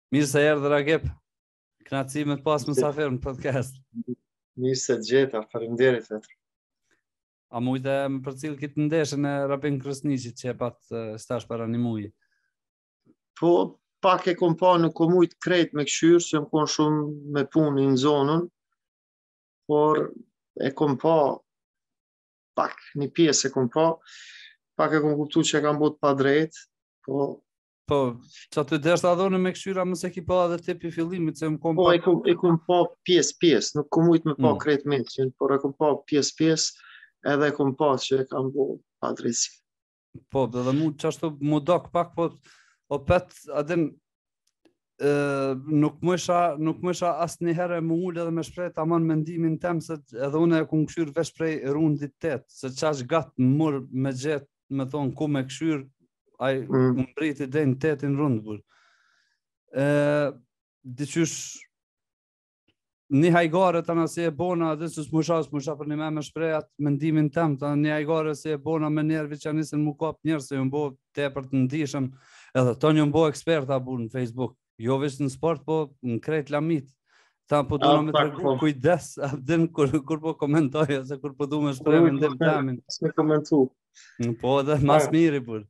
Mirë se erdhë Ragip. Kënaqësi me të pas mysafir në podcast. Mirë se të gjeta, faleminderit vetëm. A mujtë më përcjell këtë ndeshjen e Rabin Krasniqit që e pat stash para një muaji. Po, pak e kom pa, nuk kom mujt krejt me këshyrë, se më kon shumë me punë në zonën, por e kom pa, pak një pjesë e kom pa, pak e kom kuptu që e kam bot pa drejt, po... Po, që të deshta dhone me këshyra mëse ki pa edhe tipi fillimit, se më kom Po, pa... e kom pa pjesë, nuk kom mujt me pa krejt meqin, por e kom pa pjesë, edhe e kom pa që e kam bot pa drejtësi. Po, edhe mu qashtu mu dok pak, po, o pet, adin, nuk më isha asë një herë më ullë edhe me shprej të aman mendimin tem, se edhe une e ku më këshyrë vesh prej rundit 8, se qash gatë më mërë me gjetë, me thonë ku me këshyrë, ai më mbriti dhe në 8 rundë bur. Diqysh një hajgare të nësi e bona, dhe së s'musha për një me shprej atë mendimin tem, të një hajgare si e bona me njerëvi që anisën mu kap njerë, se ju mbo te për të ndishëm, edhe të një mbo eksperta bur në Facebook, jo vishë në sport, po në krejt lamit. Ta po du në me të regu kujdes, abdin kur po komentoja, se kur po du me shprej mendim temin. S'me komentu. Po edhe mas miri bur.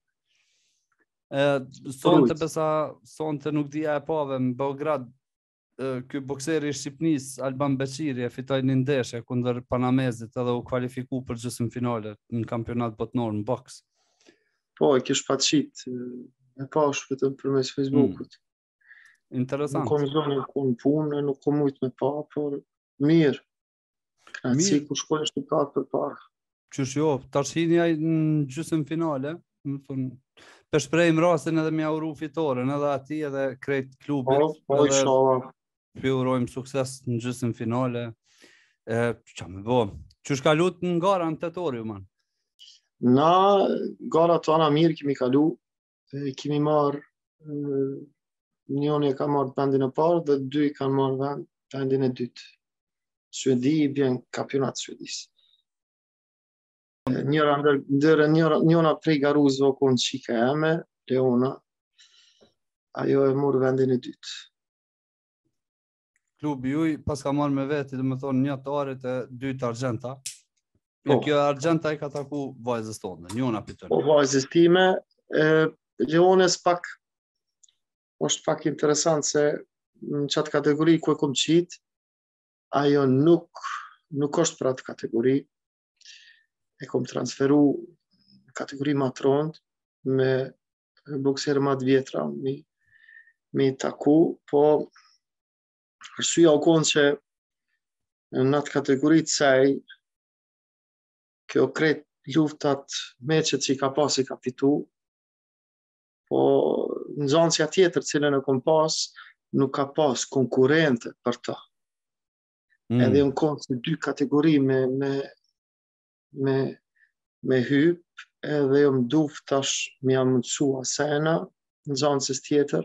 Sonte nuk dhja e pave në Beograd, ky bokseri i Shqipnis, Alban Beqiri, e fitoj një ndeshje kundër Panamezit edhe u kvalifiku për gjysmë finale në kampionat botnor në boks. Po, e kish pa qit, e pash vetëm për mes Facebookut. Interesant. Nuk kom zonë, nuk kom punë, nuk kom mujt me pa, por mirë. Kënaqësi ku shkoj në Shqiptar për parë. Qysh jo, tash hini ai në gjysmë finale, më thonë, për shprejmë rastin edhe mja uru fitoren, edhe ati edhe krejt klubit. Po, inshallah. Për urojmë sukses në gjysmë finale. Qa me bo? Qysh ka lutë në gara në tetori, man? Na, gara tona mirë kemi kalu, kemi marë, njoni e ka marë vendin e parë dhe dy kanë marë vendin e dytë. Suedi i bjen kampionat Suedis. Njona prej garuzve o konë qika eme, Leona, ajo e morë vendin e dytë. Klubi juj pas ka marrë me veti, dhe me thonë një të arit e dytë Argenta. Kjo Argenta i ka taku vajzës tonë, njona pitër. Po, vajzës time, Leones pak, është pak interesant se në qatë kategori ku e kom qitë, ajo nuk është për atë kategori, e kom transferu në kategori ma të rondë, me bokserë ma të vjetra, me taku, po arsyeja u konë që në atë kategori të sej, kjo krejt luftat meqet që i ka pas i ka fitu, po në zonësja tjetër cilën e kom pas, nuk ka pas konkurente për ta. Edhe në konë që 2 kategori me hyp, edhe jo më duft tash më jam mëndsu asena në zonësës tjetër,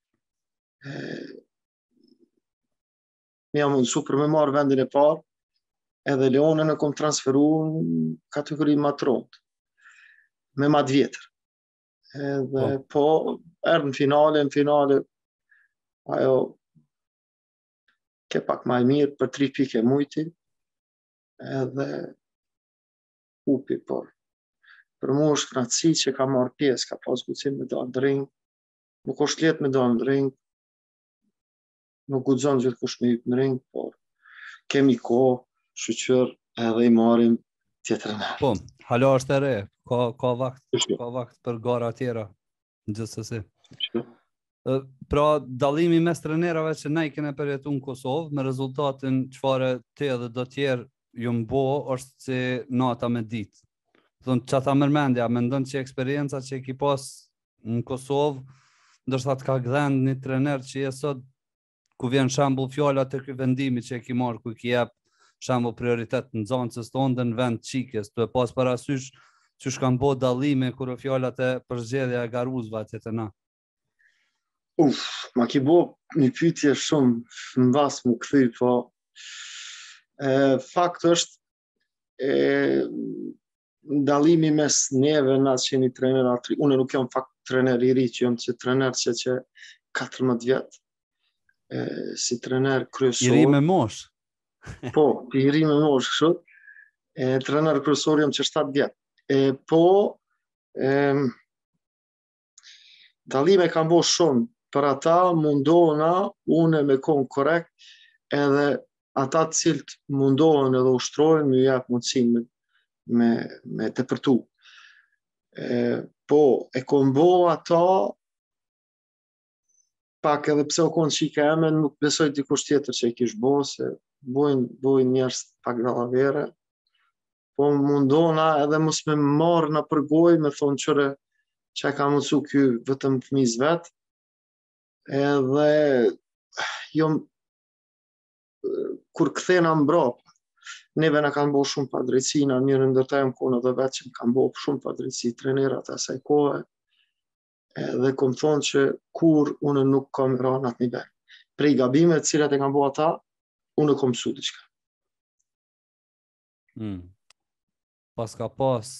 më jam mëndsu për me marrë vendin e parë, edhe Leonën e kom transferu në kategori ma të rondë, me ma të vjetër. Edhe po, erë në finale, ajo ke pak ma e mirë për 3 pike mujti, edhe hupi, por për mu është kënaqësi që ka marrë pjesë, ka pas guxim me dalë në ring, nuk është letë me dalë në ring, nuk guxon gjithkush me hyp në ring, por kemi kohë, shqyqër, edhe i marim tjetër në. Po, hala është e re, ka vakt për gara tjera, në gjithësësi. Pra, dalimi mes trenerave që ne i kene përjetu në Kosovë, me rezultatin qëfare te dhe do tjerë ju mbo, është që nata me ditë. Thonë që ta mërmendja, me ndonë që eksperienca që i ki pas në Kosovë, ndërsa të ka gdhen një trener që je sot, ku vjen shambull fjalla të këj vendimi që e ki marë, ku i ki jep shambull prioritet në zonësës tonë dhe në vend qikës, të e pas parasysh që shkan bo dalime kërë fjallat e përzgjedhja e garuzva që të na. Ma ki bo një pyetje shumë në vas më këthy, po fakt është dalimi mes neve në atë që një trener atri, unë nuk jam fakt trener i ri që jam që trener që 14 vjetë, si trener kryesor. I ri me mosh. Po, i ri me mosh kështu. Trener kryesor jam që 7 vjet. Po, dallime kanë bo shumë për ata, mundohena une me kon korrekt, edhe ata cilët mundohen edhe ushtrojnë më jap mundësinë me tepërtu. Po, e kom bo ata pak edhe pse u konë qika eme, nuk besoj dikush tjetër që i kish bo, se bojnë njerëz pak dallavere. Po mundona edhe mos me marrë në përgoj, me thonë qëre që ka mundësu ky vetëm fëmijës vet. Edhe kur kthena mbrapa, neve na kanë bo shumë padrejtësi, na mirë ndërtojmë konë edhe vetë që më kanë bo shumë padrejtësi trenerat asaj kohe. Dhe kom thonë që kur unë nuk kam rënë atë nivel. Prej gabimet cilat e kam bo ata, unë kom mësu diçka. Pas ka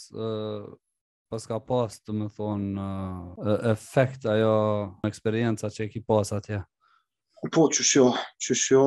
pas të më thonë efekt ajo eksperienca që e ki pas atje. Po, qëshjo.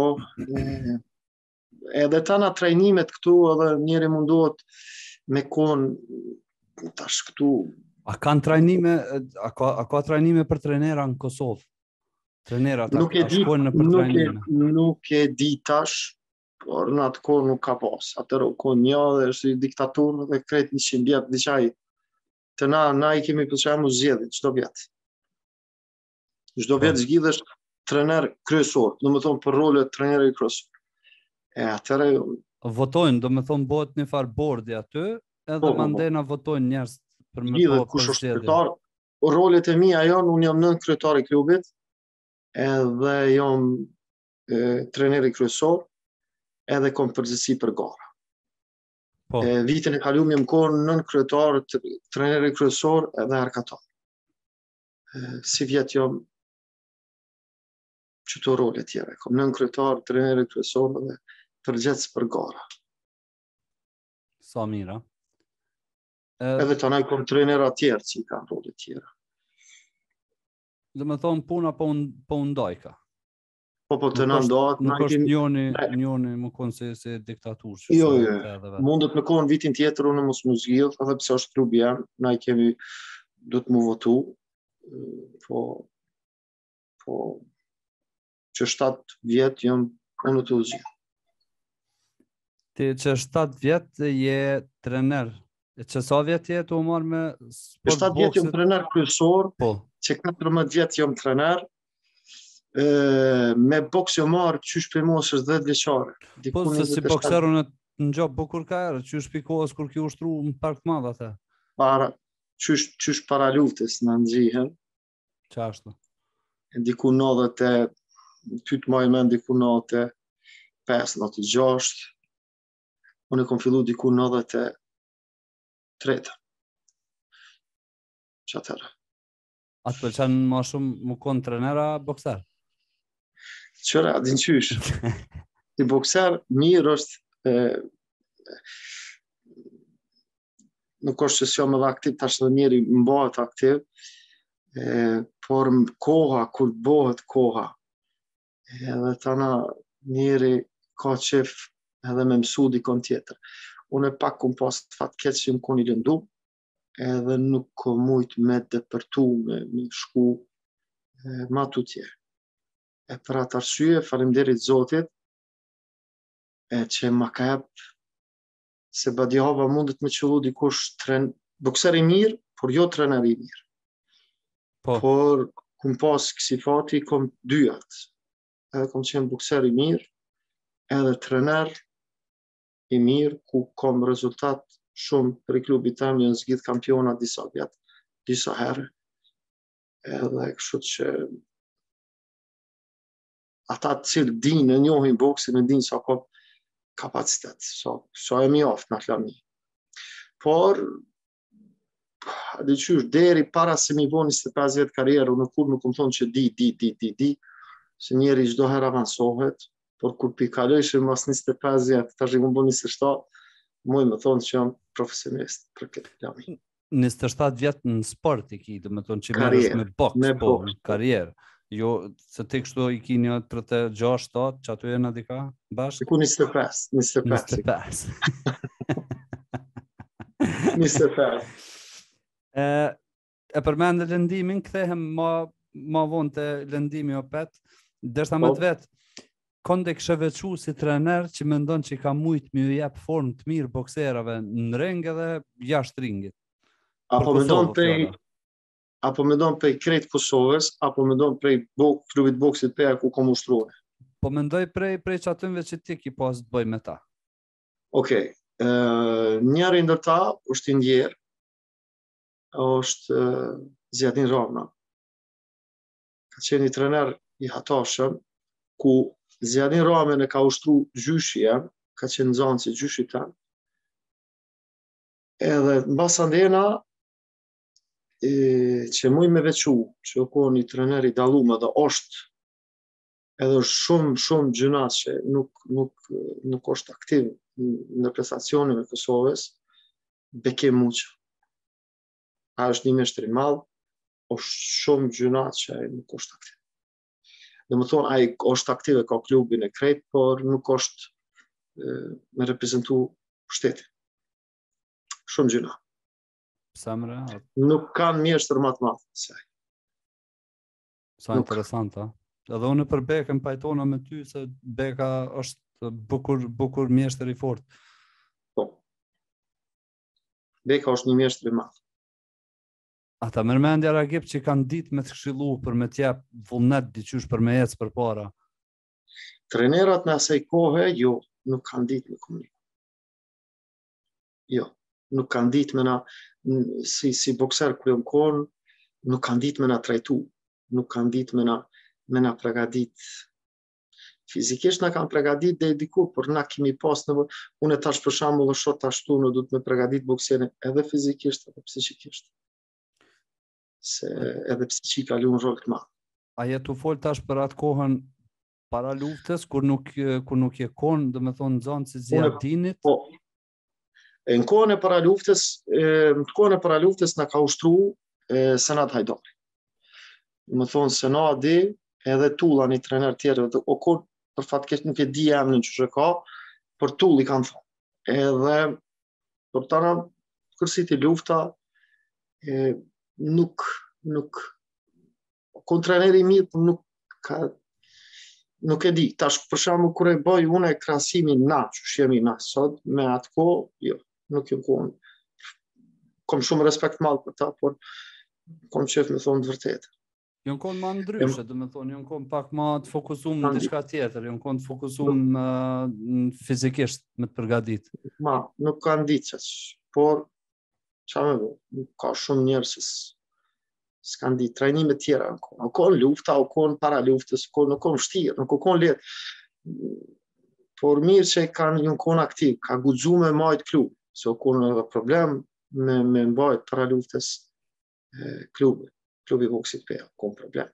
Edhe tana trajnimet këtu edhe njëri mundohet me konë tash këtu. A kanë trajnime, a ka trajnime për trenera në Kosovë? Trenerat a shkojnë në për trajnime? Nuk e di tash, por në atë kohë nuk ka pas. Atër u konë një dhe është diktaturë dhe krejt 100 vjetë diqaj. Të na i kemi për qemë zgjedhje, çdo vjetë. Çdo vjetë zgjidhesh trener kryesor, do më thonë për role treneri kryesor. Atëre votojnë, do më thonë bëhet një farë bordi aty, edhe mandena votojnë njerëz për me po kush është kryetar. Rolet e mia janë, unë jam nën kryetari i klubit, edhe jam treneri kryesor, edhe kom përgjegjësi për gara. Vitin e kaluar jam qenë nën kryetar, treneri kryesor edhe arkatar. Si vjet jam çto role tjera. Kom nën kryetar, treneri kryesor edhe përgjegjës për gara. Sa mira. Edhe të naj kom trenera tjerë që i kanë role tjera. Dhe me thonë puna po ndajka. Po të në ndajt. Nuk është njoni më konë se diktaturë. Jo. Mundet me konë vitin tjetër, unë mos më zgjidh, edhe pse është klubi jam, na i kemi du të mu votu. Po që 7 vjetë jam unë të zgjidh. Ti që 7 vjetë je trener. Që sa vjetë jetë u marrë me sport 7 vjetë jam trener kryesor, që 14 vjetë jam trener, me boks jam marrë qysh për moshës 10 vjeqare. Po, se si bokserun në gjopë bukur ka erë, qysh për kohës kur ki ushtru në park të madhe atë? Qysh para luftës në nëgjihen. Qashtu? Diku 90, ty të majme diku 95, 96, unë e kom fillu diku 93. Qatërë. A të përqenë ma shumë më konë trenera bokser? Qëra, din qysh. Si bokser, mirë është, nuk është që s'jam edhe aktiv, tash dhe njeri mbahet aktiv, por koha, kur bëhet koha, edhe tana njeri ka qef edhe me mësu dikon tjetër. Unë pak kom pas fat keq që më koni lëndu, edhe nuk ko mujt me depërtu, me shku ma tutje. Për atë arsye, faleminderit Zotit, që ma ka jep, se badjava mundet me qëllu dikush bokser i mirë, por jo trener i mirë. Por kom pas kësi fati, kom 2 atë. Edhe kom qenë bokser i mirë, edhe trener i mirë, ku kom rezultat shumë për i klubit tam, janë zgjidh kampiona disa vjetë, disa herë. Edhe kështu që ata të cilë dinë e njohin boksin, e dinë sa ka kapacitet, sa e mjaft në atlami. Por, di qysh, deri para se mi bo 25 vjetë karierë, unë kur nuk më thonë që di, se njeri çdo herë avansohet, por kur pikalëshim mas 25 vjetë, tash i më bo 27, muj me thonë që jam profesionist për këtë klami. 27 vjetë në sport i ki, dhe me thonë që merës me boks, karierë. Jo, se ti kështu i kini 36-7, që aty e në dika bashkë? Ku 25. 25. 25. E përmendë lëndimin, kthehem ma vonë të lëndimi o pet, dërsa me të vetë, konde kështë veçu si trener që mendon që ka mujtë mi jep formë të mirë bokserave në ring edhe jashtë ringit. Apo mendon prej krejt Kosovës, apo mendon prej klubit boksit PEA ku ka ushtruar? Po mendoj prej që atëmve që ti ki pas të bëj me ta. Okej. Njëri ndër ta është i ndjerë, është Zjadin Ravna. Ka qenë i trener i hatashëm, ku Zjadin Ravna e ka ushtru gjyshje, ka qenë zonë si gjyshi tanë. Edhe në basandena, që muj me veçu, që o konë i trener i dalume dhe është edhe shumë gjëna që nuk është aktiv në prestacionin e Kosovës, Bekim Muqa. A është një meshtër i madh, është shumë gjëna që nuk është aktiv. Dhe më thonë, a i është aktiv e ka klubin e krejt, por nuk është me reprezentu shtetin. Shumë gjëna. Samre? Nuk kanë mjeshtër më të madh se ai. Sa interesanta. Edhe unë për Bekën pajtona me ty se Beka është bukur mjeshtër i fort. Po. Beka është një mjeshtër i madh. Ata mërmendja Ragip që kanë ditë me të këshillu për me t'jap vullnet diqysh për me ecë për para. Trenerat në asaj kohe, jo, nuk kanë ditë me komuniku. Jo, nuk kanë ditë me na, si bokser ku jom konë, nuk kanë ditë me na trajtu, nuk kanë ditë me na pregadit. Fizikisht na kanë pregadit dhe diku, por na kemi pas në unë tash për shembull shot ashtu në du të me pregadit bokserin edhe fizikisht edhe psikisht. Se edhe psiqika lu në rol të madh. A jetu fol tash për atë kohën para luftës, kur nuk je konë, dhe me thonë zonë si Zjadinit? Po, në kohën e para luftës na ka ushtru Senat Hajdari. Më thonë Senati edhe Tulla një trener tjerë, o kur për fatkesh nuk e di emrin që ka, për Tull i kanë thonë. Edhe për tana kërsit i lufta, nuk kontreneri mirë nuk e di. Tash për shembull kur e bëj unë krahasimin që jemi na sot me atë kohë, jo, nuk jam kohën. Kam shumë respekt madh për ta, por kam qef me thonë të vërtetë. Jon konë ma ndryshe, dhe me thonë, jon konë pak ma të fokusum në diçka tjetër, jon konë të fokusum fizikisht me të përgadit. Nuk kanë ditë qëtë, por qa me bo, ka shumë njerës s'kan ditë, trajnime tjera në konë. Në konë lufta, në konë para luftës, në konë vështirë, në konë letë. Por mirë që janë konë aktiv, ka guxu me majtë klubë, se në konë edhe problem me mbajtë para luftës klubi boksit PEA, konë problem.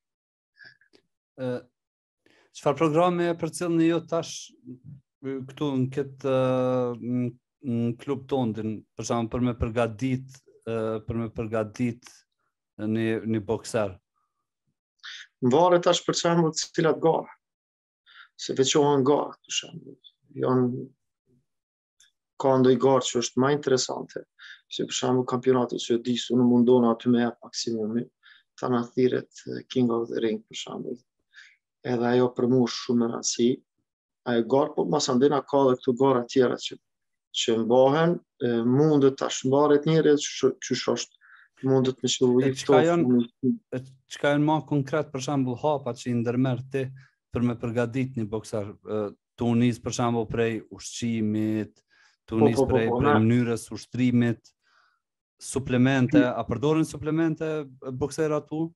Çfarë programe e përcjellni ju tash këtu në këtë në klub tonë, për shembull për me përgatit një bokser? Varet tash për shembull cilat gara. Se veçohen gara, për shembull. Ka ndonjë garë që është më interesante. Se për shembull kampionatet që disu në mundona aty me jap maksimumi, ta na thirret King of the Ring për shembull. Edhe ajo për mua shumë në rëndësi. Ajo garë, po masandena ka dhe këtu gara tjera që mbahen, mundet tash mbaret njëri që është mundet me shëlluji Çka janë më konkret për shembull hapat që i ndërmerr ti për me përgatit një bokser? Tu nis për shembull prej ushqimit, tu nis prej mënyrës ushtrimit, suplemente, a përdorin suplemente bokserat tu?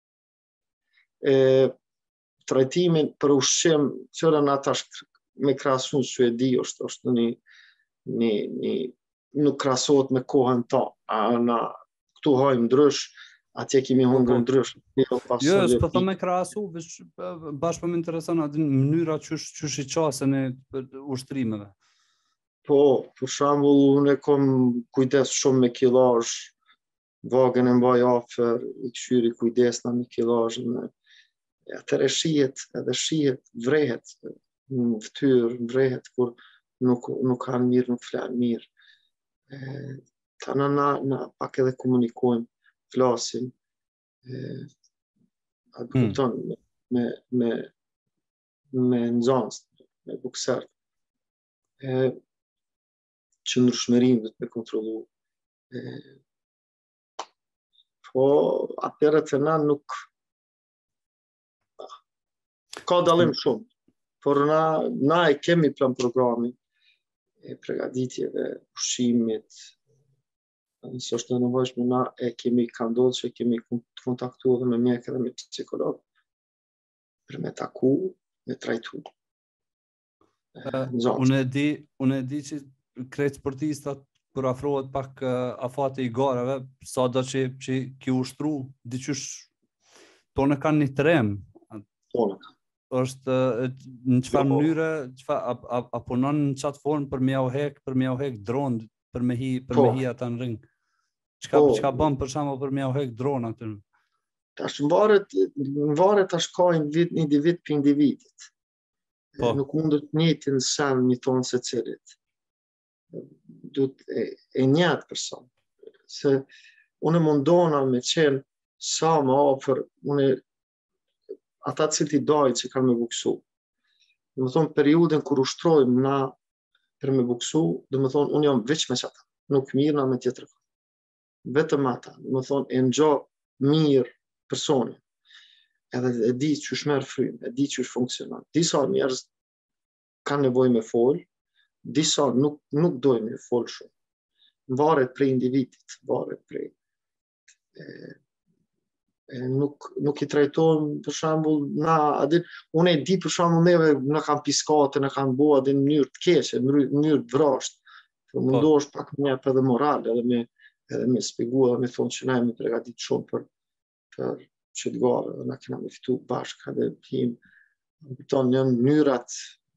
Trajtimin për ushqim, qëra na tash me krahasun që e di është nuk krahasohet me kohën ta. Këtu hajmë ndrysh, atje kemi hungër ndrysh. Jo, s'po them me krahasu, bashkë më intereson atë mënyra qysh i qasen e ushtrimeve. Po, për shembull, unë kam kujdes shumë me killazh, vagën e mbaj afër, i këshyri kujdes me killazhin. atëre shihet, vrehet në fytyrë, vrehet kur nuk kanë mirë, nuk flanë mirë. Tana na pak edhe komunikojmë, flasim, a të kupton, me nxans, me buksert. Qëndrueshmërinë do të me kontrollu. Po atëherë të na nuk ka dallim shumë, por na e kemi plan programin e përgatitjeve, ushqimit. Nëse është e nevojshme, na e kemi ka ndodhur që kemi kontaktuar me mjek edhe me psikolog për me taku, me trajtu. Unë e di që krejt sportistat kur afrohet pak afati i garave, sa do që ki ushtru, diqysh tonë kanë një trem. Është në çfarë mënyre, a punon në çat formë për me u hek dron, për me hi ata në ring. Çka bën për shembull për me u hek dron aty? Tash varet tash ka individ për individit. Nuk mundet njëjtin sen mi thonë se cilit. Duhet e njëjtë person. Se unë mundona me qenë sa më afër, ata cilët i dajnë që kanë me buksu. Dhe më thonë, periudën kur ushtrojmë na për me buksu, dhe më thonë, unë jam veç me qata, nuk mirë na me tjetër. Vetëm ata, dhe më thonë, e në mirë personi, edhe e di që shmerë frymë, e di që funksionon. Disa njerëz kanë nevojë me folë, disa nuk dojnë me folë shumë. Varet prej individit, varet prej nuk i trajtojmë për shembull unë e di për shembull neve na kanë piskate, na kanë bua në mënyrë të keqe, në mënyrë të vrashtë. Po mundohesh pak më jep edhe moral, edhe me shpjegua, me thonë që na jemi përgatitur shumë për që të gare, na kena me fitu bashkë, edhe him, kupton janë mënyrat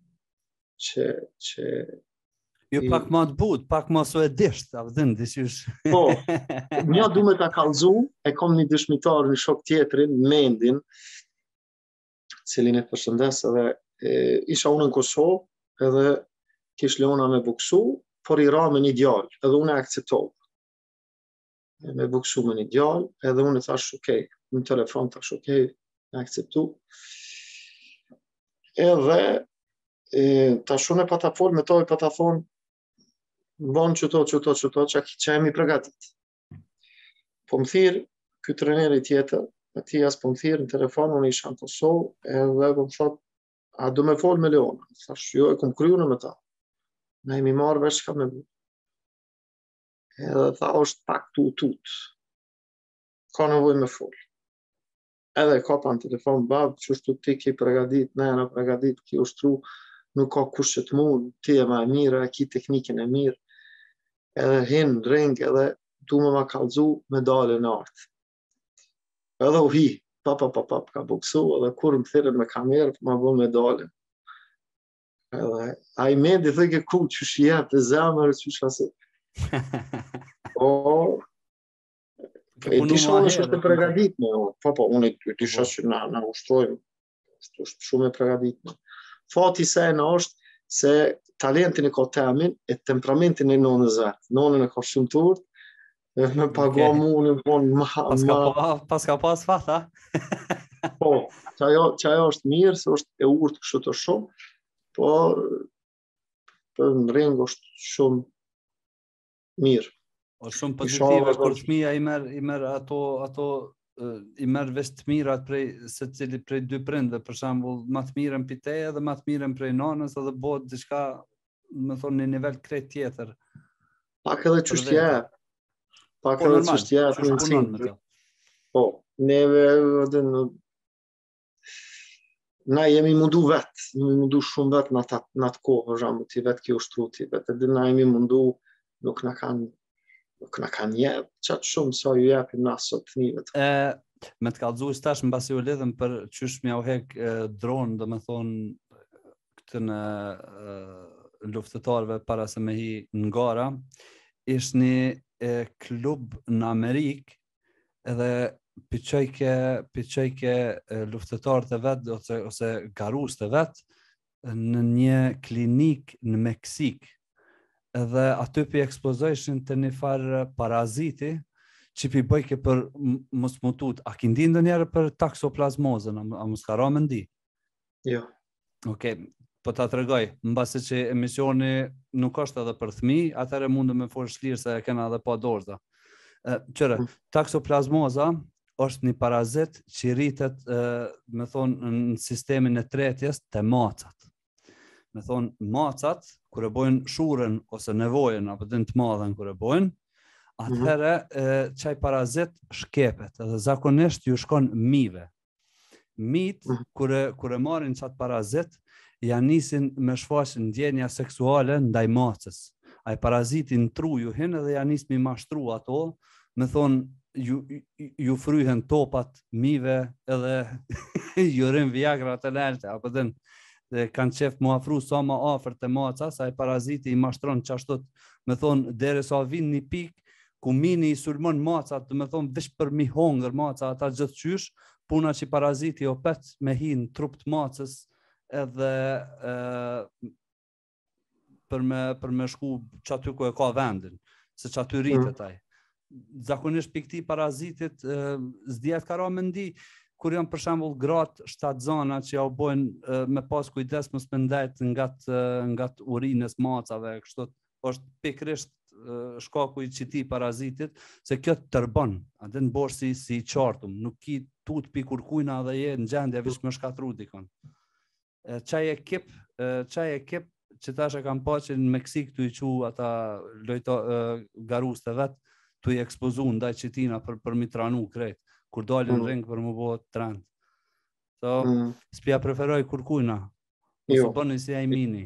që jo pak më të but, pak më so e disht, a vëdhin, disysh. Po, mja du me ta kallzu, e kom një dëshmitar, një shok tjetrin, Mendin, cilin e përshëndes edhe isha unë në Kosovë, edhe kish leona me buksu, por i ra me një djalë, edhe unë e akceptovë. Me buksu me një djalë, edhe unë e thash okej, në telefon thash okej, e akceptu. Edhe tash unë e pa ta fol, me to e pa ta fol, bon qëto, që jemi përgatit. Po më thirë, ky treneri tjetër, Matias po më thirë në telefon, unë isha në Kosovë, edhe po më thot, a do me fol me Leona? Thash, jo, e kom kryu me ta. Na jemi marrë vesh ka me bu. Edhe tha, është pak tut. Ka nevoj me fol. Edhe ka pa në telefon, bab, që është ti ki përgatit, ne jena përgatit, ki ushtru, nuk ka kush që të mund, ti e ma e mirë, e ki teknikin e mirë. Edhe hinë në ring, edhe du me ma kallzu me dale në artë. Edhe u hi, ka buksu, edhe kur më thire me kamerë, ma bo me dale. Edhe, a i Mendi dhe ke ku që shjep dhe zemër, që shasi. Po, e disha unë është të pregadit me, po, unë e disha që na ushtrojmë, është shumë e pregadit me. Fati se në është se talentin e ka temin e temperamentin e nonës vetë. Nonën e ka shumë të urtë, me pagua mu në punë ma... Paska pas fata? Po, që ajo është mirë, se është e urtë kështu të shumë, por për në ringë është shumë mirë. O shumë pozitive, kur fëmija i merë ato i merë vesh të mirat se cili prej dy prindve, për shembull, ma të mirën për teje dhe ma të mirën prej nanës, edhe bëhet diçka, me thonë, një nivel krejt tjetër. Pak edhe çështje. Pak edhe çështje të rëndësishme. Po, neve na jemi mundu vetë, jemi mundu shumë vetë në atë kohë, për shembull, ti vetë ki ushtru ti vetë, edhe na jemi mundu, nuk na kanë jep, qatë shumë sa ju jepim na sot fëmijëve. Me të kallëzu stash mbasi u lidhëm për qysh mja u hek dronë, dhe me thonë këtë në luftëtarve para se me hi në gara, ishtë një klub në Amerikë, edhe piqojke luftëtarët e vet ose garusët e vet në një klinik në Meksik. Edhe aty pi ekspozojshin të një farë paraziti që pi bëjke për mos mutut. A ki ndi ndonjëherë për taksoplazmozën, a mos ka ra me ndi? Jo. Okej, po ta tregoj, mbasi që emisioni nuk është edhe për fëmijë, atëherë mundem me folë shlirë se e kena edhe pa dorza. Qëre, taksoplazmoza është një parazit që rritet, me thonë, në sistemin e tretjes të macat. Me thonë, macat, kur e bojnë shurën ose nevojën, apo din të madhen kur e bojnë, atëherë qaj parazit shkepet, edhe zakonisht ju shkon mive. Mit, kur e marrin qatë parazit, ja nisin me shfaqin ndjenja seksuale ndaj macës. Ai paraziti në tru ju hin edhe ja nis mi mashtru ato, me thonë, ju fryhen topat mive edhe ju rrin viagra të lalte, apo dhe kanë qef mu afru sa ma afër të maca, sa e paraziti i mashtron qashtot, me thonë, dere sa vin një pik, ku mini i sulmon macat, me thonë, vish për mi hongër maca, ata gjithë qysh, puna që paraziti o pet me hin trup të macës, edhe për me shku që aty ku e ka vendin, se që aty rritet aj. Zakonisht për këti parazitit, zdjet ka ra me ndi, kur janë për shembull gratë shtatzana që ja u bojnë me pas kujdes mos me ndajt nga urinës macave, kështu është pikërisht shkaku i qiti parazitit, se kjo të tërbon, atë në bosh si i qartum, nuk ki tut pi kurkujna dhe je në gjendje vish me shkatru dikon. Qaj ekip që tash e kam pa që në Meksik të i qu ata garus të vetë, të i ekspozu ndaj qitina për mi tranu krejt, kur dalin ring për më bëhet trend. So, s'pja preferoj kurkujna, ose bëni si ajmini.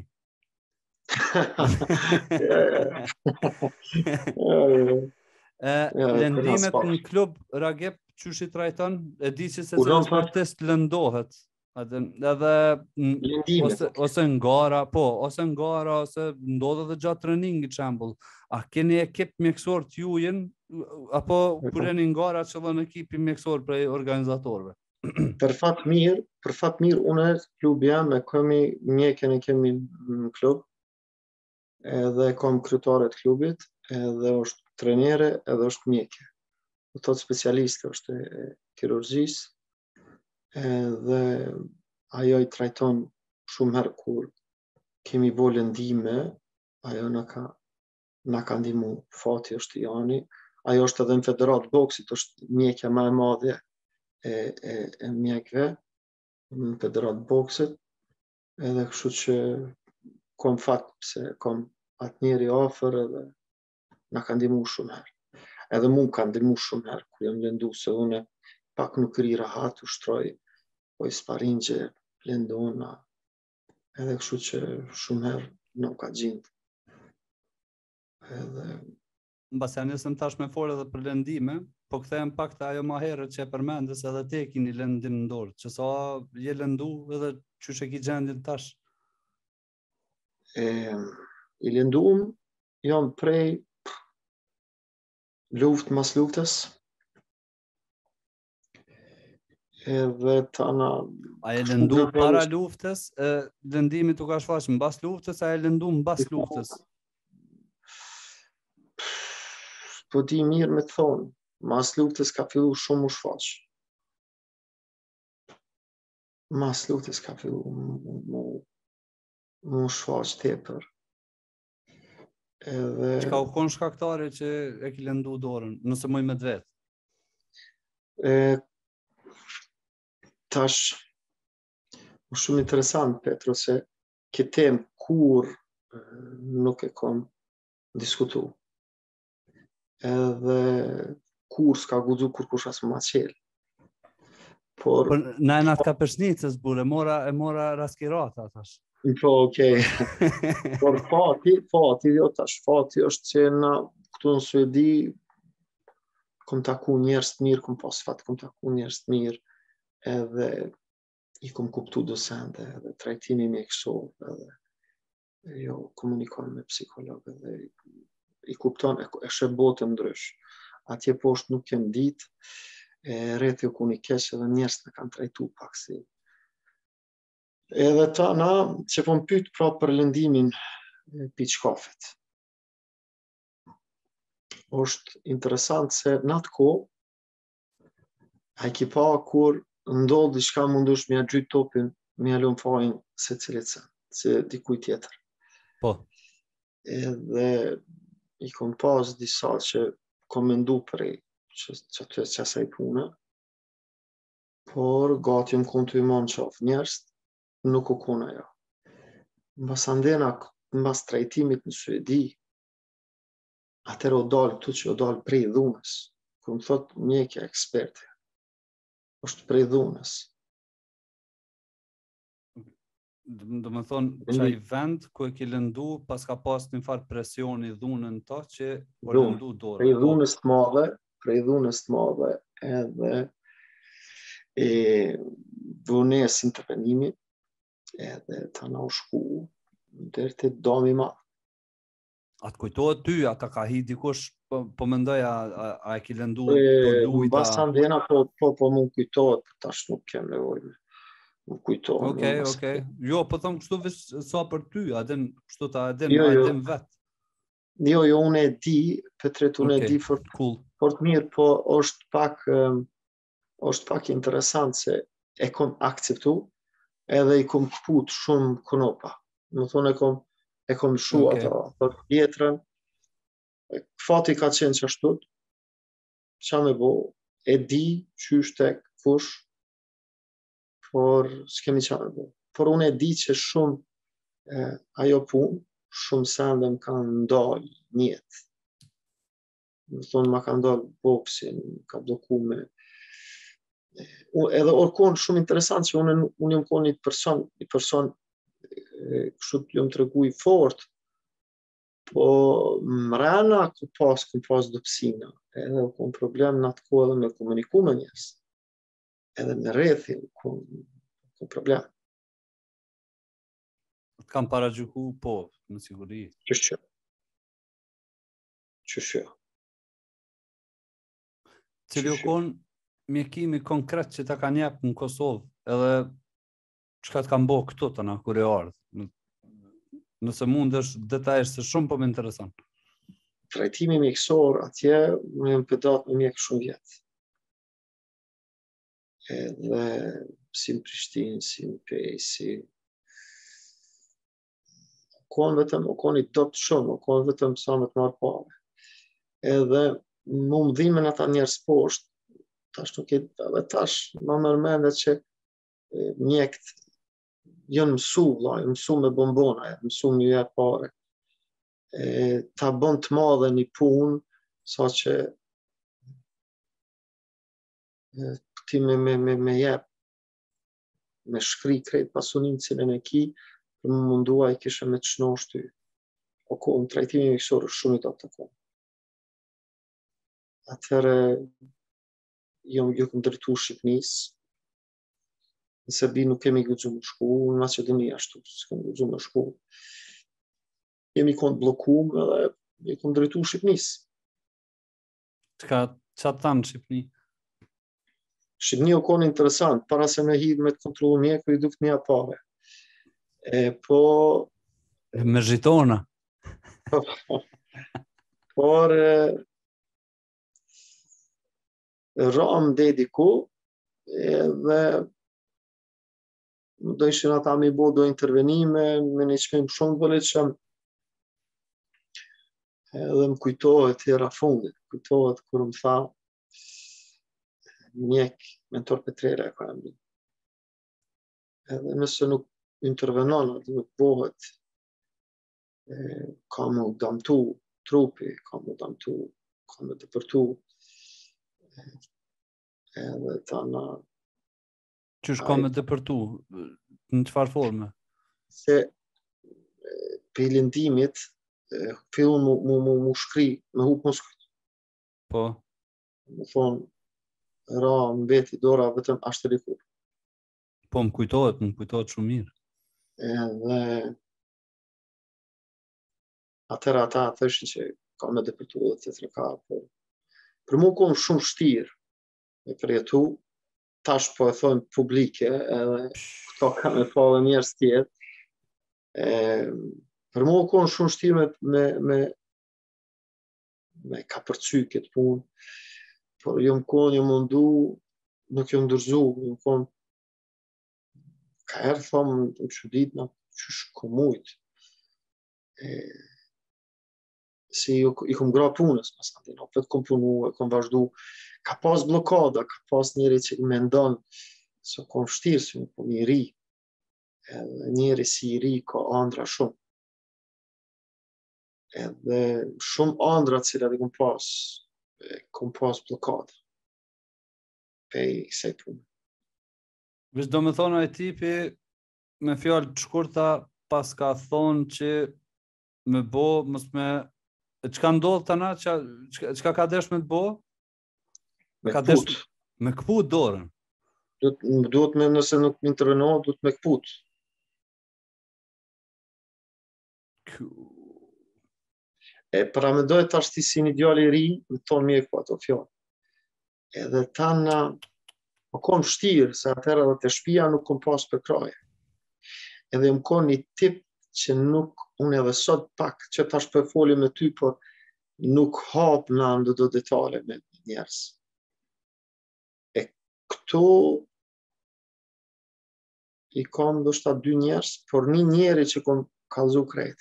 Lëndimet në klub Ragep qysh i trajton, e di që se cilë sportist lëndohet, edhe ose në gara, ose ndodhe dhe gjatë treningit qembull. A keni ekip mjekësor t'jujen, apo kureni në gara që dhe në ekipi mjekësor prej organizatorve? Për fat mirë, unë klubi jam e kemi mjekën e kemi në klub, edhe kom kryetaret klubit, edhe është trenere, edhe është mjekë. Do thot specialiste është e kirurgjisë, edhe ajo i trajton shumë herë kur kemi bo lëndime, ajo na ka ndihmu, fati është Jani, ajo është edhe në federat boksit, është mjekja më e madhe e mjekve në federat boksit, edhe kështu që kom fat se kom atë njeri ofër edhe na ka ndihmu shumë herë. Edhe mu ka ndihmu shumë herë, kur jam lëndu se une pak nuk ri rahat, ushtroj, po i sparingje, lëndona, edhe kështu që shumë herë nuk ka gjindë. Mbas janë nesëm tash me folë edhe për lëndime, po kthehem pak të ajo ma herët që e përmendës edhe te kini lëndim në dorë, që sa je lëndu edhe qysh e ki gjendin tash? I lëndum, jam prej luft mas luftës, edhe tana... A e lëndu para luftës, lëndimi të ka shfaq në bas luftës, a e lëndu në bas luftës? Po di mirë me thonë, mas luftës ka fillu shumë u shfaq. Mas luftës ka fillu mu shfaq tepër. Çka u kon shkaktari që e ki lëndu dorën, nëse muj me dvetë? Tash, shumë interesant, Petro, se këtë kur nuk e kom diskutu. Edhe kur s'ka gudu kur kush as më qelë. Por na e natë ka përshnicës, bure, e mora raskirata, tash. Po, okej. Por fati, jo tash, fati është që na këtu në Suedi kom taku njerëz të mirë, kom pas fat, kom taku njerëz të mirë, edhe i kom kuptu docente, edhe trajtimi mjekësor, edhe jo komunikon me psikologë, edhe i kupton, e shë botën ndrysh. Atje poshtë nuk kem ditë, rreth ku një keq edhe njerëz të kanë trajtu pak si. Edhe ta na që po më pyet pra për lëndimin e piçkafit. Është interesant se në atë kohë ai ki pa kur ndodh diçka mundosh me ja gjyt topin, me ja lënë fajin secilit se dikujt tjetër. Po. Edhe i kom pas disa që kom mendu prej që asaj pune, por gati më kon të i mon qaf njerëz, nuk u kon ajo. Mbas trajtimit në Suedi, atëherë u dal këtu që u dal prej dhunës. Kur më thot mjekja eksperte, është prej dhunës. Do më thonë që i vend ku e ki lëndu pas ka pas një farë presioni dhunën ta që po lëndu dorë. Prej dhunës të madhe edhe vones intervenimi edhe ta na u shku deri te dami ma. Atë kujtohet ty, ata ka hi dikush, po mendoj a e ki lëndu do lujta. Mbas andena po më kujtohet, tash nuk kem nevojë. Më kujtohet. Okej. Jo, po thëmë kështu veç sa për ty, adin, kështu ta adin, Jo. adin vetë. Jo, unë e di, Petret, unë e di fort mirë, po është pak interesant se e kom akceptu edhe i kom kput shumë konopa. Më thonë e kom shu ato për tjetrën. Fati ka qenë që ashtut, qa me bo, e di qysh tek fush, por s'kemi qa me bo. Por unë e di që shumë ajo punë, shumë sende më kanë ndalë njetë. Më thonë, ma kanë ndalë boksin, ka bloku me. Edhe orkon shumë interesant që unë jam konë një person kështu të jam të regu i fort, po mrena ku pas dopsina, edhe kom problem në atë kohë edhe me komuniku me njerëz, edhe me rrethin, kom problem. Kam paragjyku, po, në siguri. Qëshë. Cili u konë mjekimi konkret që ta kanë jep në Kosovë, edhe çka të kanë bo këto të na, kur e ardhë. Nëse mund është detajsh se shumë po më intereson. Trajtimi mjekësor atje, më jam pedat me mjekë shumë vjetë. Edhe si në Prishtinë, si në Pej, si u konë i dopt shumë, u konë vetëm sa me të marrë pare. Edhe më dhimen ata njerëz poshtë, tash nuk e edhe tash më mërmende që mjekët janë mësu me bombona, mësu një jetë pare. Ta bën të madhe një punë, sa që ti me jep, me shkri krejt pasunin cilën e ki, për më mundua i kishe me të shnosh ty. Po në trajtimi mjekësor është shumë i të kohë. Atëherë, jo këm drejtu Shqipnis, në Serbi nuk kemi guxu më shku, në Macedoni ashtu, s'kem guxu më shku. Jemi konë blokum edhe i këm drejtu Shqipnis. Qa tanë Shqipni? Shqipni u konë interesant, para se me hidhë me të kontrolu mjeku, i dukt mja pare. Me zhitona. Por ram dedi ku, edhe do ishin ata mi bo do intervenime, me një qmim shumë të vëllitshëm, edhe më kujtohet hera fundit, kujtohet kur më tha mjek, mentor Petrera e ka emrin. Edhe nëse nuk intervenon, atë nuk bohet, ka më damtu trupi, ka më damtu, ka më dëpërtu. Edhe ta na... Qysh ka më dëpërtu? Në çfarë forme? Se për lëndimit, fillon mu shkri, me hup muskujt. Po. Më thonë, ra mbeti dora vetëm ashtërikur. Po, më kujtohet shumë mirë. Edhe atëra ata thëshin që ka me dëpërtu dhe të tërka. Për mu konë shumë shtirë me përjetu, tash po e thojmë publike, edhe këto ka me pa dhe njerës tjetë. Për mu konë shumë shtime me ka përcy këtë punë, por jom mundu, nuk jom dërzu, jom konë, ka herë thomë, më çudit, në që shko mujtë. Si i kom gra punës, mësandin, opet kom punu, kom vazhdu, ka pas blokada, ka pas njëri që me ndonë, se kom shtirë, se më kom i ri, edhe njëri si i ri ka andra shumë. Edhe shumë andra cilat i kom pas blokada. Pej kësaj punë. Vesh do me thonë ai tipi, me fjalë të shkurta, pas ka thonë që me bo, mos me... Çka ndodh tana, çka ka desh me të bo? Me këput. Me këput dorën. Duhet me, nëse nuk më intervenohet, duhet me këput. Pra me dojë tash ti si një djalë i ri, me tonë mjek po ato fjallë. Edhe tanë, më kom vështirë, se atëherë edhe të shtëpia nuk kom pas për kraje. Edhe më kom një tip që nuk, unë edhe sot pak, që tash për foli me ty, por nuk hap në ndë do detale me njerës. Këto i kam ndoshta 2 njerës, por një njeri që kom kallzu krejt.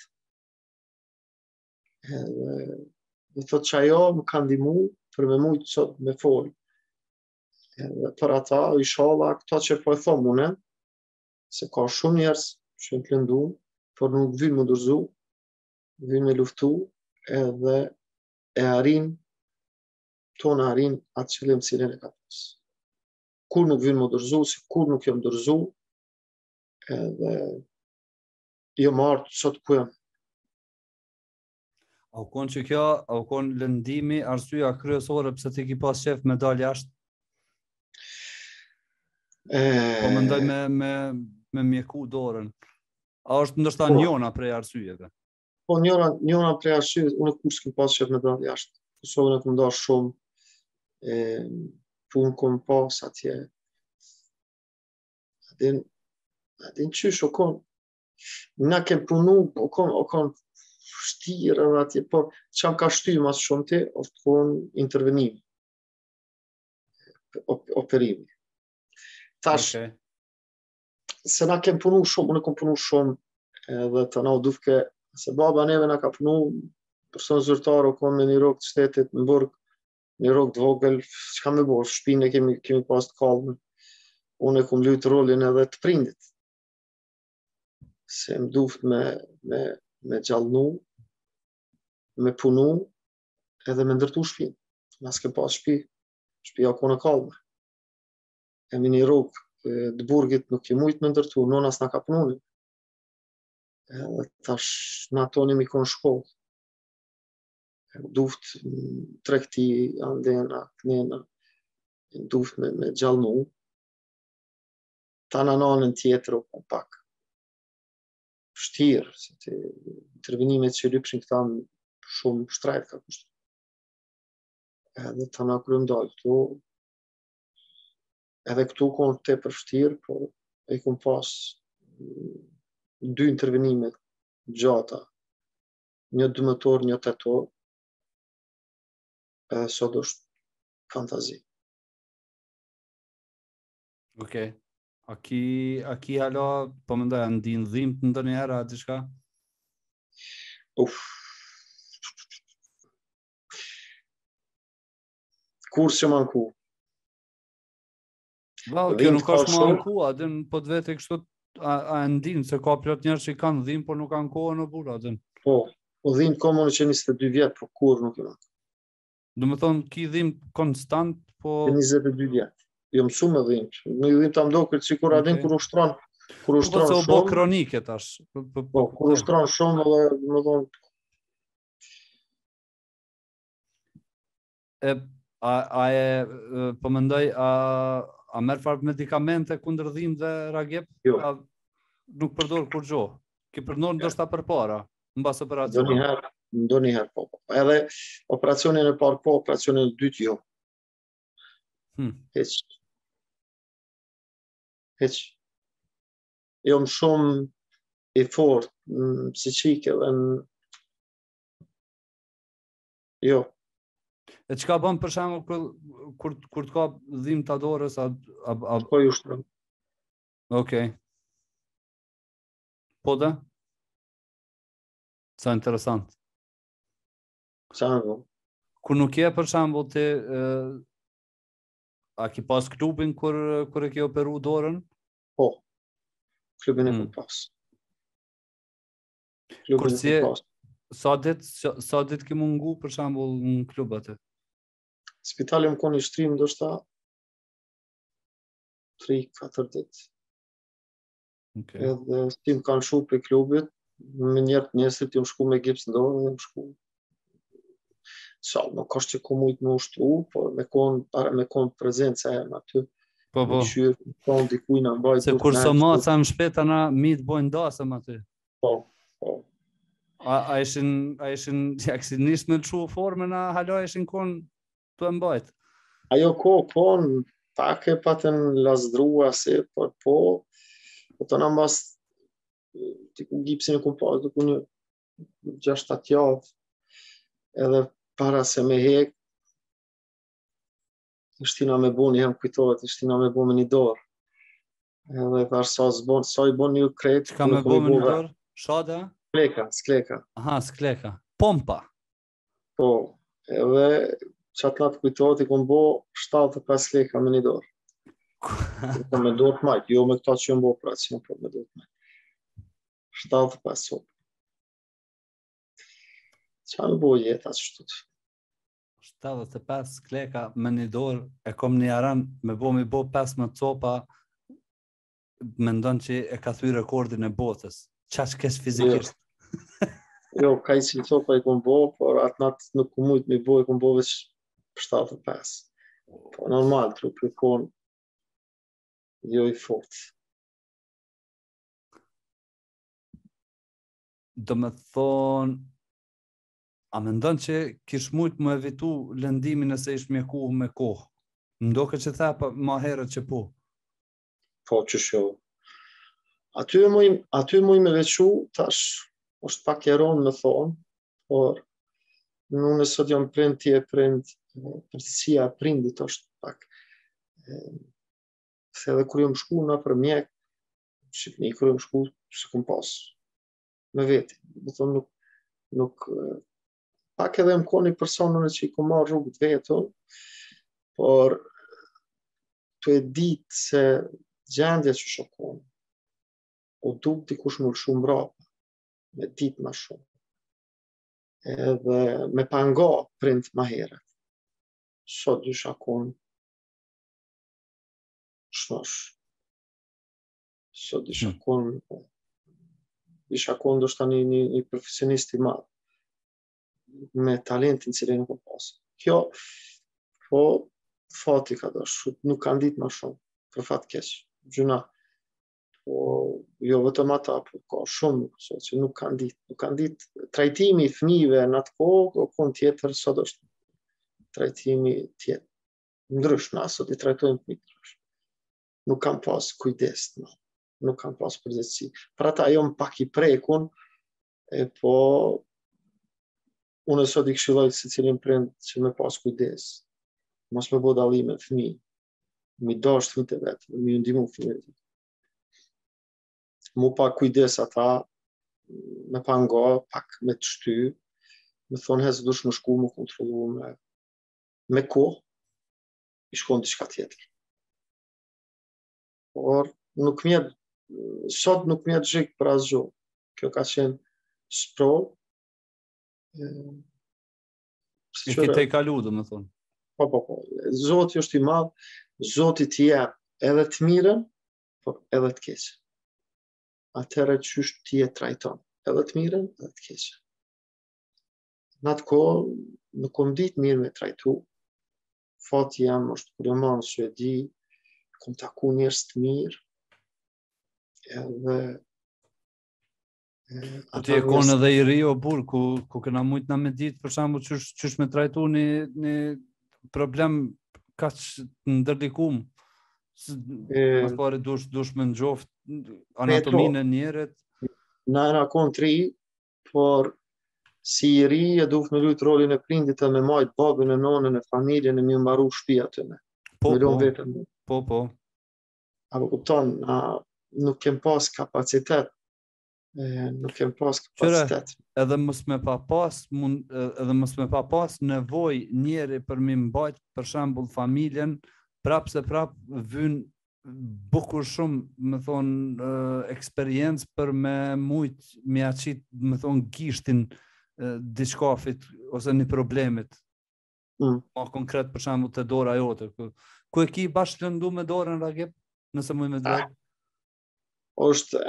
Dhe thot që ajo më ka ndihmu për me mujtë sot me foli. Edhe për ata, inshallah, këto që po e thom une, se ka shumë njerës që në të lëndu, por nuk vynë më dërzu, vynë me luftu, edhe e arin, tonë arin atë qëllim cilin e ka pas. Kur nuk vynë më dërzu, si kur nuk jam dërzu, edhe jo martë sot ku jam. A u konë që kjo, a u konë lëndimi, arsyeja kryesore pse ti ki pas qef me dal jashtë? Po mendoj me mjeku dorën. A është ndoshta njona prej arsyeve? Po njona prej arsyeve, unë kur s'kim pas qef me dal jashtë. Kosovën e kom dash shumë, punë kom pas atje. Adin qysh, o konë, na kem punu, o konë vështirë edhe atje, por që më ka shty mas shumë ti, është konë intervenimi, operimi. Tash, se na kem punu shumë, unë kom punu shumë, edhe të na u dufke, se baba neve na ka punu, person zyrtar, o konë me një rogë të shtetit, në burg, një rogë të vogël, që kam me bo, shpinë e kemi pas të kalmë, unë e kom lujtë rolin edhe të prindit. Se më duft me gjallnu, me punu, edhe me ndërtu shpinë. Mas ke pas shpia kone kalme. Kemi një rogë të burgit nuk i mujtë me ndërtu, nonas na ka pununin. Edhe tash në ato një mi konë shkollë. Duft trekti, andena, knena, duft me gjallnu. Ta në nanën tjetër o kom pak. Vështirë, se të intervenimet që lypshin këta shumë shtrajt ka kushtu. Edhe ta në kërëm dalë këtu, edhe këtu konë të për vështirë, por e kom pas 2 intervenimet gjata, një 12 orë, një 8 orë, edhe sot është fantazi. Okej. A ki hala, po mendoj, a ndin dhim të ndonjëherë a diçka? Kur që manku? Kjo nuk është manku, a din po të vete kështu, a ndin, se ka plot njerëz që kanë dhim, por nuk kanë kohë në burë, a din? Po dhim ka më në që 22 vjetë, po kur nuk e manku. Do me thonë, ki dhim konstant, po... 22 vjetë. Jo mësu me dhimë. Në dhimë të amdokër që kur adin kur ushtron shumë. Po se o bo kronike tash. Po, kur ushtron shumë edhe më thonë. Po mendoj, a merr fare medikamente kundër dhimë dhe ragep? Jo. Nuk përdor kur gjo. Ki përdor ndoshta përpara, mbas operacionit. Ndonjëherë po. Edhe operacionin e parë po, operacionin e dytë jo. Heq. Jom shumë i fort psiqike dhe jo. E çka bën për shembull kur të ka dhimbje të dorës Po ju shtron. Okej. Po da? Sa interesant. Kur nuk je për shembull ti a ki pas klubin kur e ke operu dorën? Po. Klubin e kom pas. Kur si sa dit ke mungu për shembull në klub atë? Spitali më koni shtrim ndoshta 3-4 ditë. Okay. Edhe tim kanë shu për klubit, me njerëzit jam shku me gips në dorë, jam shku. Nuk është që ku mujtë më ushtru, por me kon prezenca e më aty. Po. Se kur së maca më shpeta na mi të bojnë dasëm aty. Po. A ishin aksionisht me të shu formën, a hala ishin kon të mbajt? Ajo kon, pak e patën lasdrua se, por po të në mbas gipsin e kom pas, duku një 6-7 javë, edhe para se me hek, ishtina me bo një hem kujtohet, ishtina me bo me një dorë. Edhe thash sa i bon një krejt. Çka me bo me një dorë? Shada? Skleka. Aha, skleka. Pompa. Po, edhe qatë natë kujtohet i kom bo 75 skleka me një dorë. Po me dorë të majtë, jo me këta që jëmë bo operacion, po me dorë të majtë. 75 sopë. Qa në bo jetë atë shtut? 75 skleka me një dorë, e kom një aran me bo 15 copa, me ndonë që e ka thuj rekordin e botës. Qa që kesh fizikisht? Jo, ka i si copa i kom bo, por atë natë nuk ku mujtë me bo, i kom bo veç 75. Po normal, trupi kon jo i fort. Do me thonë, a me ndonë që kish mujtë më evitu lëndimin nëse ish mjeku me kohë? Mdoke që tha ma herët që po? Po, që shjo. Aty muj me vequ, tash, është pak e ronë me thonë, por në nësot jam prind tje prind, përtësia prindit është pak. Se edhe kur jam shku në për mjek, Shqipni, kur jam shku, se kum pas me veti. Dhe thonë nuk pak edhe më koni personën që i ku marrë rrugët vetën, por të e ditë se gjendja që shokon, o duk dikush më lëshu mbrapa, me ditë ma shumë, edhe me panga prind ma heret. Sot dy shakon shnosh. Sot dy shakon do shta një profesionist i madh, me talentin cilin nuk pas. Kjo, po, fati ka dosh, nuk kanë ditë ma shumë, për fat keq, gjuna. Po, jo vetëm ata, po ka shumë, që nuk kanë ditë. Trajtimi i fëmijëve në atë kohë, o kon tjetër, sot është trajtimi tjetër. Ndrysh, na sot i trajtojnë fëmijë ndrysh. Nuk kanë pas kujdes, nuk kanë pas përgjegjësi. Për ata jom pak i prekun, po unë sot i këshilloj se cilin prind që me pas kujdes. Mos me bo dallime fëmijë. Mi dash fëmijët e vetë, mi ndihmu fëmijët. Mu pak kujdes ata, me panga, pak me të shty, me thonë hezë dush më shku, më kontrolu me kohë, i shkon të shka tjetër. Por sot nuk mjetë zhikë për asgjë. Kjo ka qenë sprovë. E këtë i kalu, dhe me thonë. Po. Zoti është i madh, Zoti t'i jep edhe të mirën, por edhe të keqen. Atëherë qysh ti e trajton, edhe të mirën, edhe të keqen. Në atë kohë, nuk kom ditë mirë me trajtu. Fati jam është kur jam marrë në Suedi, kom taku njerëz të mirë, edhe ti e konë edhe i ri o burë, ku këna mujtë na me ditë, për shambull, qysh me trajtu një problem kaq ndërlikuar. Mas pari dush me nxoft anatominë e njerit. Na kontri, por si i ri e duhet me lujt rolin e prindit e me majt babën e nonën e familjen e me mbaru shtëpia aty. Po, Vetëm. Po. Apo kupton, nuk kem pas kapacitet. Nuk kem pas kapacitet. Edhe mos me pa pas nevojë njeri për mi mbajt për shembull familjen, prap vyn bukur shumë, më thon, eksperiencë për me mujt me aqit, më thon, gishtin diçkafit ose një problemit. Ma konkret për shembull te dora jote. Ku e ki bashkë lëndu me dorën Ragip, nëse më me drejt? Është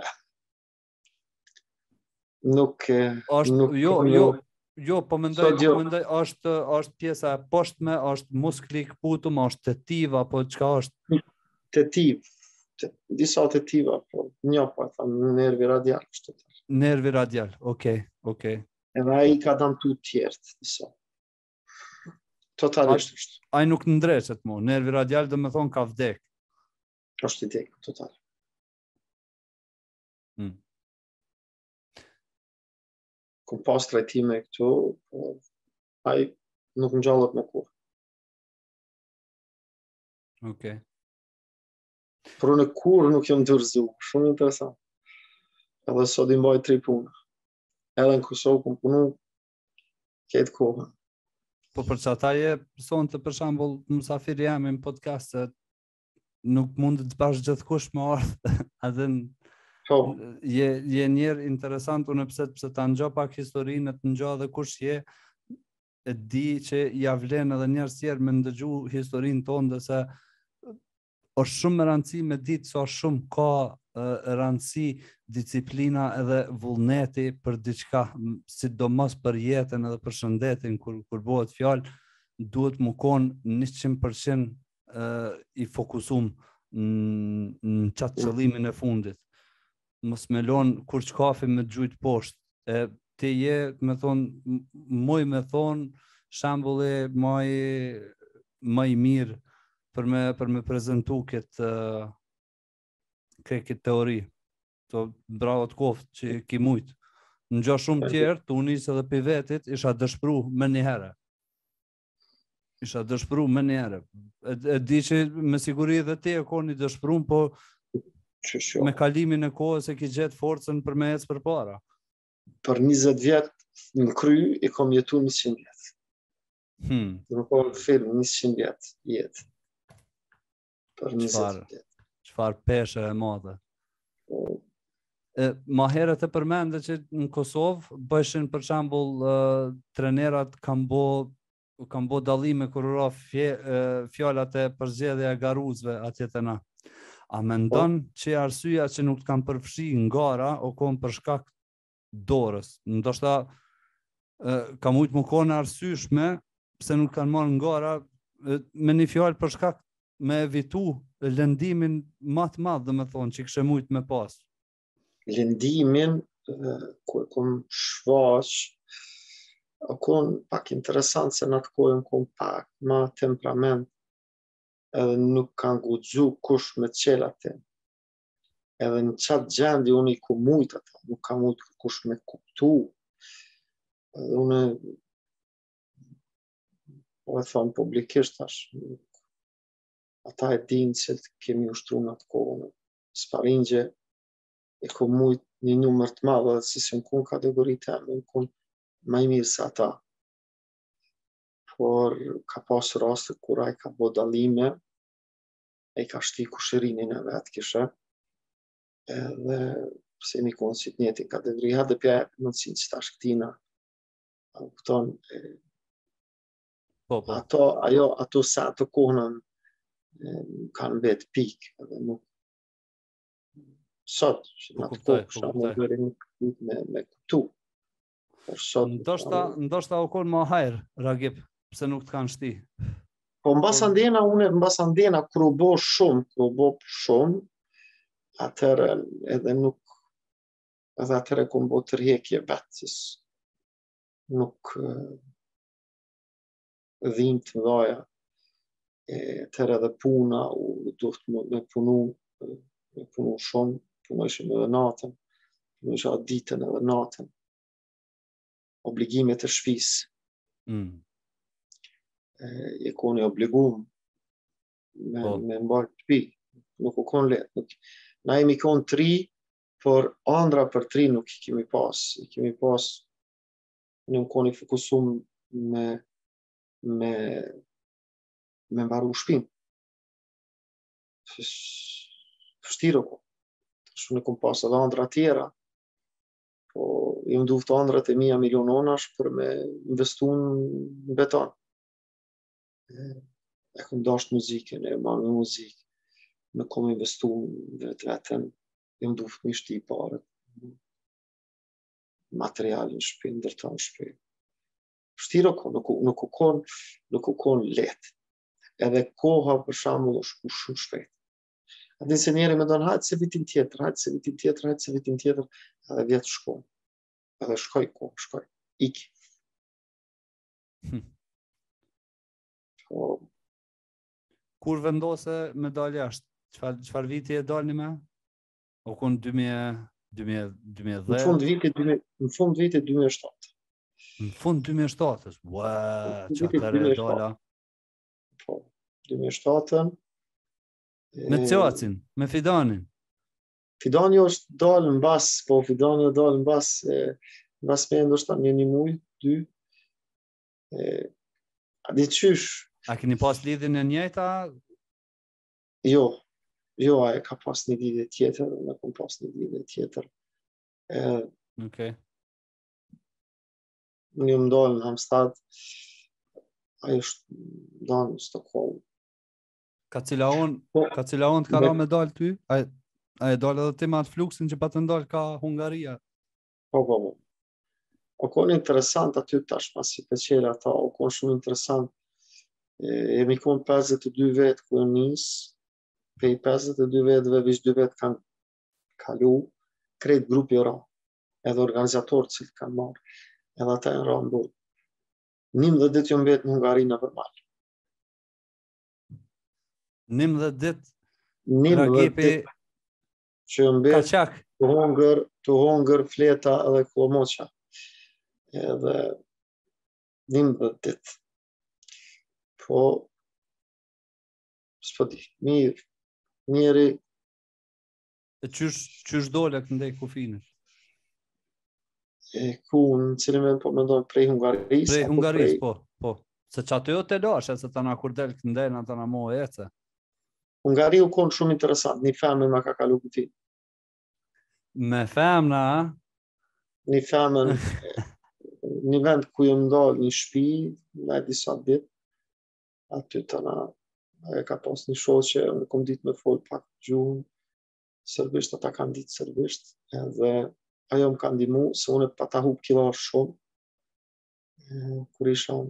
po mendoj është pjesa e poshtme, është muskli i kputum, është tetiv apo çka është? Tetiv. Disa tetiva, po njapa, nervi radial. Nervi radial, okay. Edhe ai ka damtu tjertë, disa. Totalisht është. Ai nuk ndreqet mo, nervi radial do me thonë ka vdek. Është i vdek, total. Ku pas trajtime këtu, ai nuk ngjallet me kur. Okay. Por në kur nuk jam dërzu, shumë interesant. Edhe sot i mbaj 3 puna. Edhe në Kosovë kum punu këtë kohën. Po për që ata je person të për shembull mësafiri jam në podcast, nuk mund të bash gjithkush me ardhë. Je njerë interesant, unë pse ta ngjo pak historinë, të ngjo edhe kush je, e di që ja vlen edhe njerëz tjerë me ndëgju historinë tonë, dhe se është shumë rëndësi me ditë sa shumë ka rëndësi disiplina edhe vullneti për diçka, sidomos për jetën edhe për shëndetin, kur bëhet fjalë, duhet më konë 100% i fokusum në qatë qëllimin e fundit. Mos me lonë kur qkafi me gjujt poshtë. Ti je, me thonë, moj me thonë, shembulli më i mirë për me prezentu këtë teori. Bravo të koftë që ki mujtë. Në gjo shumë tjerë, të unisë edhe për vetit, isha dëshpru më njëherë. E di që me siguri dhe ti e ko një dëshpru, po me kalimin e kohës e ki gjetë forcën për me ecë për para. Për 20 vjetë në kry e kom jetu 100 vjetë. Në kom film 100 vjetë jetë. Për 20 vjetë. Qfar peshe e madhe. Ma herët e përmende që në Kosovë bëshin për shembull trenerat kam bo dallime kur ra fjallat e përzgjedhja e garuzve atje te na. A mendon që arsyeja që nuk kanë përfshi në gara o kon për shkak dorës? Ndoshta ka mujt më konë arsyeshme pse nuk kanë marrë në gara, me një fjalë për shkak me evitu lëndimin më të madh, domethënë që kishte mujt me pas. Lëndimin ku kom shfaq, kon pak interesant se në të kohën kom pak ma temperament, edhe nuk kanë guxu kush me qela të. Edhe në qatë gjendi unë i ku mujt ata, nuk ka mujt kush me kuptu. Edhe unë po e thonë publikisht tash, ata e dinë se kemi ushtru në atë kohën. Sparingje e ku mujt një numër të madhe, dhe si në kun kategoritë e në kun ma i mirë se ata. Por ka pas raste kur ai ka bo dallime, e ka shti kushërinin e vetë kishe, edhe pse mi konë si të njeti kategori, ha dhe pja e mundësin që ta shktina. Këton, ato sa të kohënën kanë vetë pikë, edhe nuk sot, që në të kohë, kësha më veri nuk me kuptu. Ndoshta u konë ma hajrë, Ragip, pse nuk të kanë shti? Po mbasandena, kër u bo shumë, atëre edhe nuk, edhe atëre ku mbo të rjekje vetës, nuk dhimë të mdoja, Tërë edhe puna, u duhet me punu shumë, punojshim edhe natën, punojshim edhe ditën edhe natën, obligimet e shtëpisë. Je koni obligum me mbajt shtëpi, nuk u kon lehtë. Na jemi kon 3, por ëndra për 3 nuk i kemi pas. I kemi pas, nuk koni fokusum me mbaru shtëpinë. Vështirë ko. Shumë nuk kom pas edhe ëndra tjera, po i më duhet ëndrat e mia miliononash për me investu në beton. E kom dasht muzikën, e ma me muzikë, nuk kom investu në vetën, i më duhet një shti parët, materialin shpi, ndërton shpi. Vështirë ko, nuk u kon lehtë. Edhe koha për shembull është shku shumë shpejt. Atë se njeri me donë hajtë se vitin tjetër, edhe vjetë shkon. Edhe shkoj ko, iki. Kur vendose me dalë jashtë? Çfarë viti e dalni me? O kun 2010? Në fund vitit 2007. Në fund 2007, ua, çfarë e dala? Po, 2007-ën. Me Ciacin, me Fidanin. Fidani është dalë mbas, Fidani është dalë mbas me ndoshta një muj, 2. A di qysh? A keni pas lidhjen e njëjta? Jo, a e ka pas një lidhje tjetër, unë kam pas një lidhje tjetër. Okej. Unë jam dalë në Halmstad, ai është dalë në Stockholm. Ka cila on të ka ra me dalë ty? A e dalë edhe ti me atë fluksin që pa të ndalë ka Hungaria? Po. O konë interesant aty tash pasi peqela ata, o konë shumë interesant. Jemi konë 52 vetë ku e nisë, pej 52 vetëve, vish 2 vetë kanë kalu, krejt grupi ra, edhe organizatorët që kanë marrë, edhe ata e ra në burë. 11 ditë jom vetë në Hungari në përmalë. 11 ditë? 11 ditë që jom vetë të hongër, fleta edhe klomoqa. Edhe 11 ditë. Po, s'po di, mirë, njeri. E qysh dole këtë ndaj kufinës? Ku në cilin me po me dojnë prej Hungarisë? Prej Hungarisë, po. Se që atë jo të lashe, se të na kur del këtë ndajnë, të na mo e ece. Hungari u konë shumë interesant, një femën ma ka kalu kufinë. Me femna, a? Një femën, një vend ku jë ndalë një shpi, në disa ditë, aty të na, e ka pas një shoqe, unë kom ditë me folë pak gjuhën, serbisht, ata kanë ditë serbisht, edhe ajo më ka ndihmu, se unë pa ta hub kila shumë, kur isha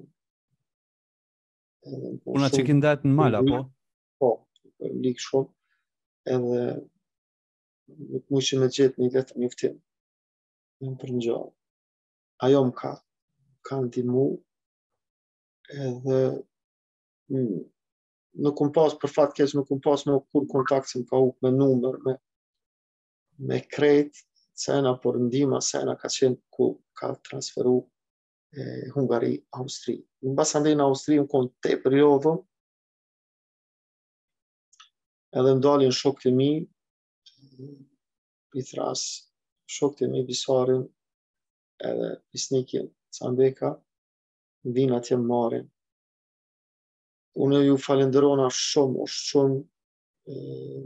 Una që kënë datë në Mala, po? Po, likë shumë, edhe nuk mu që me gjithë një letër njëftim, në për në gjallë. Ajo më ka ndihmu, edhe nuk kom pas, për fatë keq, nuk kom pas me kur kontakt që më ka hub me numër, me krejt, sena për ndihma, sena ka qenë ku ka transferu Hungari, Austri. Në bas andej në Austri, në konë te periodhën, edhe më dalin shokët e mi, Pitras, shokët e mi Bisarin, edhe Pisnikin, Cambeka, vinë atje më marin. Unë ju falenderona shumë, është shumë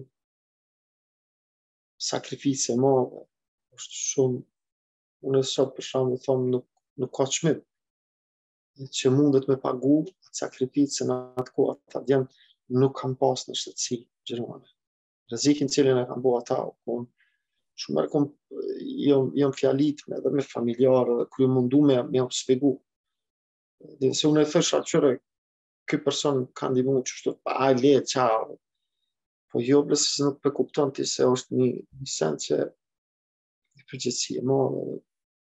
sakrifice madhe, është shumë, unë e sot për shumë dhe thomë nuk ka qmim, që mundet me pagu atë sakrifice në atë kohë, ata djemë nuk kam pas në shtetësi gjermane. Rrezikin cilin e kam bo ata, shumë jam fjalitme edhe me familjarë, dhe kërë mundu me jam spjegu. Se unë e thësha qërë, këj person ka ndihmu që shtu, a le, qau. Po jo, blesë se nuk për kupton ti se është një sen që një përgjithësi e madhe.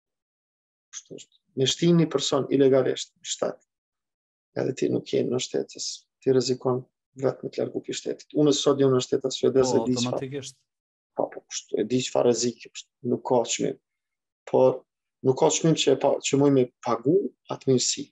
Me shti një person ilegalisht në shtetë, edhe ti nuk jenë në shtetës, ti rrezikon vetë me të largu për shtetit. Unë sot jam në shtetet suedeze Po, automatikisht. Po, e di çfarë rrezik është, nuk ka çmim. Por nuk ka çmim që muj me pagu atë mirësi.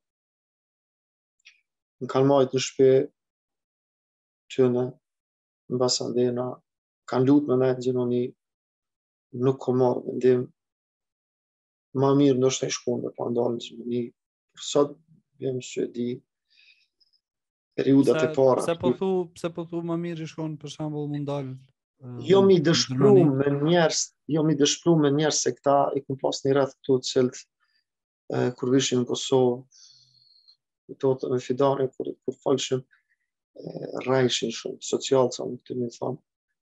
Më kanë marrë në shtëpi tyne, në Basandena, kanë lutë me nejtë gjenoni, nuk ko marrë vendim, ma mirë ndoshta i shkon me pa ndalë në gjenoni. Sot vjem që di periudat e para. Pse po thu më mirë i shkon për shembull mund dalë? Jo mi dëshpru me njerëz se këta i kum pas një rreth këtu të cilët kur vishin në Kosovë, këto me Fidanin kur falshim rrajshin shumë, socialca më këtë më thamë.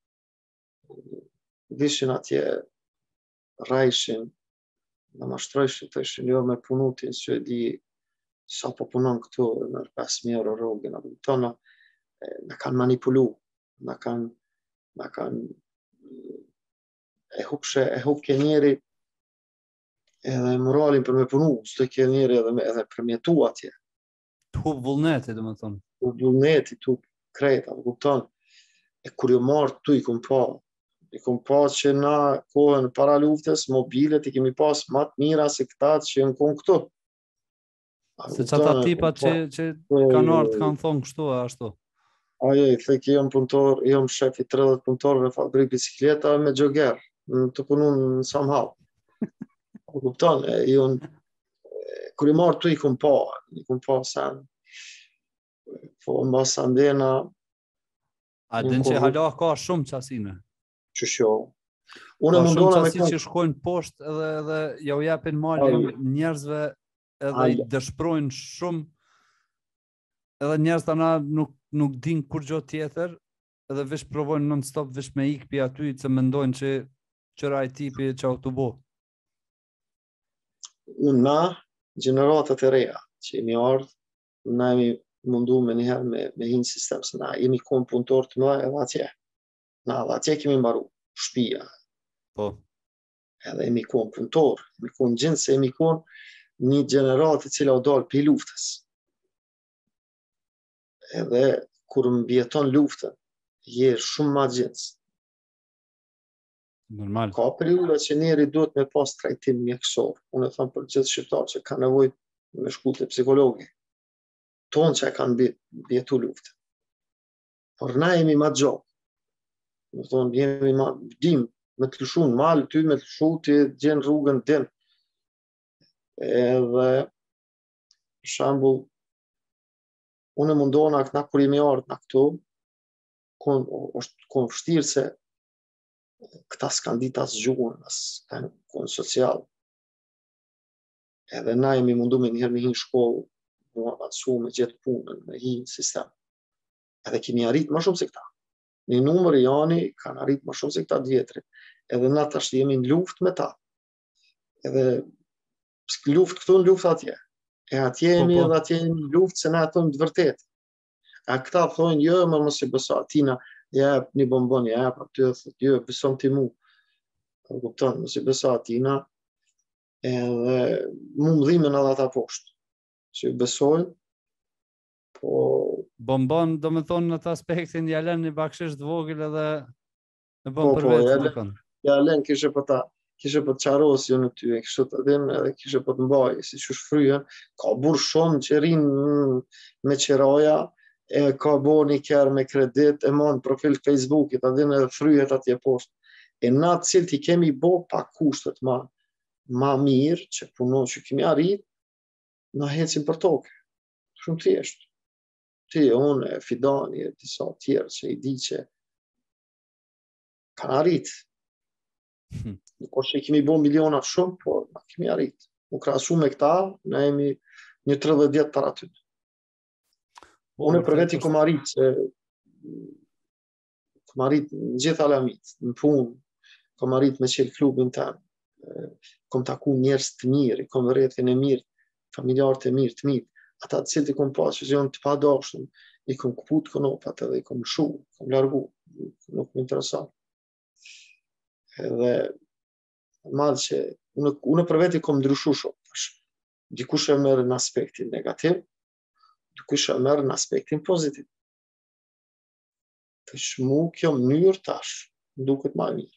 Vishin atje, rrajshin, në mashtrojshin të ishin jo me punutin, që e di sa po punon këtu, në 5.000 euro rrugën, apo tona, në kanë manipulu, në kanë e hup ke njeri edhe moralin për me punu, së të ke njeri edhe për mjetu atje. Të hup vullneti, dhe më thonë. Të hup vullneti, të hup krejta, më kupton. E kur jo marrë tu i kum pa që na kohën para luftës, mobilet i kemi pas më të mira se këta që janë konë këtu. Se që ata tipat që kanë ardhë, kanë thonë kështu a ashtu? Aje, i thek, jam punëtor, jam shef i 30 punëtorëve në fabrikë bicikleta me jogger, të punun në somehow. Kupton, kur i marrë tu i kum pa sen. Po në Basandena. A din që hala ka shumë qasine? Qëshjo. Ka shumë qasi që shkojnë poshtë edhe ja u japin malin njerëzve edhe i dëshprojnë shumë, edhe njerëz tana nuk din kur gjo tjetër, edhe vish provojnë non-stop vish me ikë pi aty, që mendojnë që qëra i tipi që auto bo. Na, gjeneratët e reja, që jemi ardhë, na jemi mundu me njëherë me hinë sistem, se na jemi konë punëtor të mëdha edhe atje. Na edhe atje kemi mbaru, shpia. Po. Edhe jemi konë punëtor, jemi konë gjindë se jemi konë një generatë cila u dalë për luftës. Edhe kur mbjeton luftën, je shumë ma gjindës. Normal. Ka periuda që njeri duhet me pas trajtim mjekësor. Unë e thamë për gjithë shqiptarë që ka nevojë me shku te psikologi. Tonë që e kanë bjetu luftën. Por na jemi ma gjopë. Më thonë, jemi ma dim, me të lëshu në malë, ty me të lëshu, ty gjenë rrugën din. Edhe, për shambull, unë mundona këna kur jemi ardhë në këtu, është konë vështirë se këta s'kan ditë asë gjuhën, asë kanë konë social. Edhe na jemi mundu me njëherë me hinë shkollë, mu avancu me gjithë punën, me hinë sistem. Edhe kemi arritë më shumë se këta. Një numër i jani kanë arritë më shumë se këta djetëri. Edhe na tash jemi në luft me ta. Edhe luft këtu në luft atje. E atje jemi edhe atje jemi në luft se na e thëmë të vërtet. A këta thojnë, jo, më mos i beso atina, jep një bombon, jep aty, jo, beson ti mu. Kupton, mos i beso atina, edhe mu më dhimen edhe ata poshtë. Që i besojnë, po... Bombon, do me thonë në të aspektin, jalen një bakshish të vogil edhe e bom për vetë. Jalen kishe për ta, kishe për të qarosi në ty, kishe të din edhe kishe për të mbaj, si që shfryjen, ka burë shumë që rinë me qeraja, e ka bo një kërë me kredit, e mon profil Facebookit, a din edhe fryjet atje poshtë. E na të cilë ti kemi bo pa kushtet ma mirë, që punon që kemi arrit, na hecim për toke. Shumë thjeshtë. Ti, unë, Fidani, e disa tjerë që i di që kanë arrit. Nuk është që i kemi bo milionat shumë, por na kemi arrit. Nuk krasu me këta, na jemi një 30 vjetë para ty. Unë për veti kom arrit që kom arrit në gjithë alamit, në punë, kom arrit me qelë klubin temë, kom taku njerës të mirë, kom rrethin e mirë, familjarët e mirë, të mirë, ata të cilët i kom pas që zonë të padashën, i kom këput konopat edhe i kom shu, kom largu, nuk më interesant. Edhe malë që unë për veti kom ndryshu shumë, dikush e merë në aspektin negativ, dikush e merë në aspektin pozitiv. Tash mu kjo mënyrë tash, duket më mirë.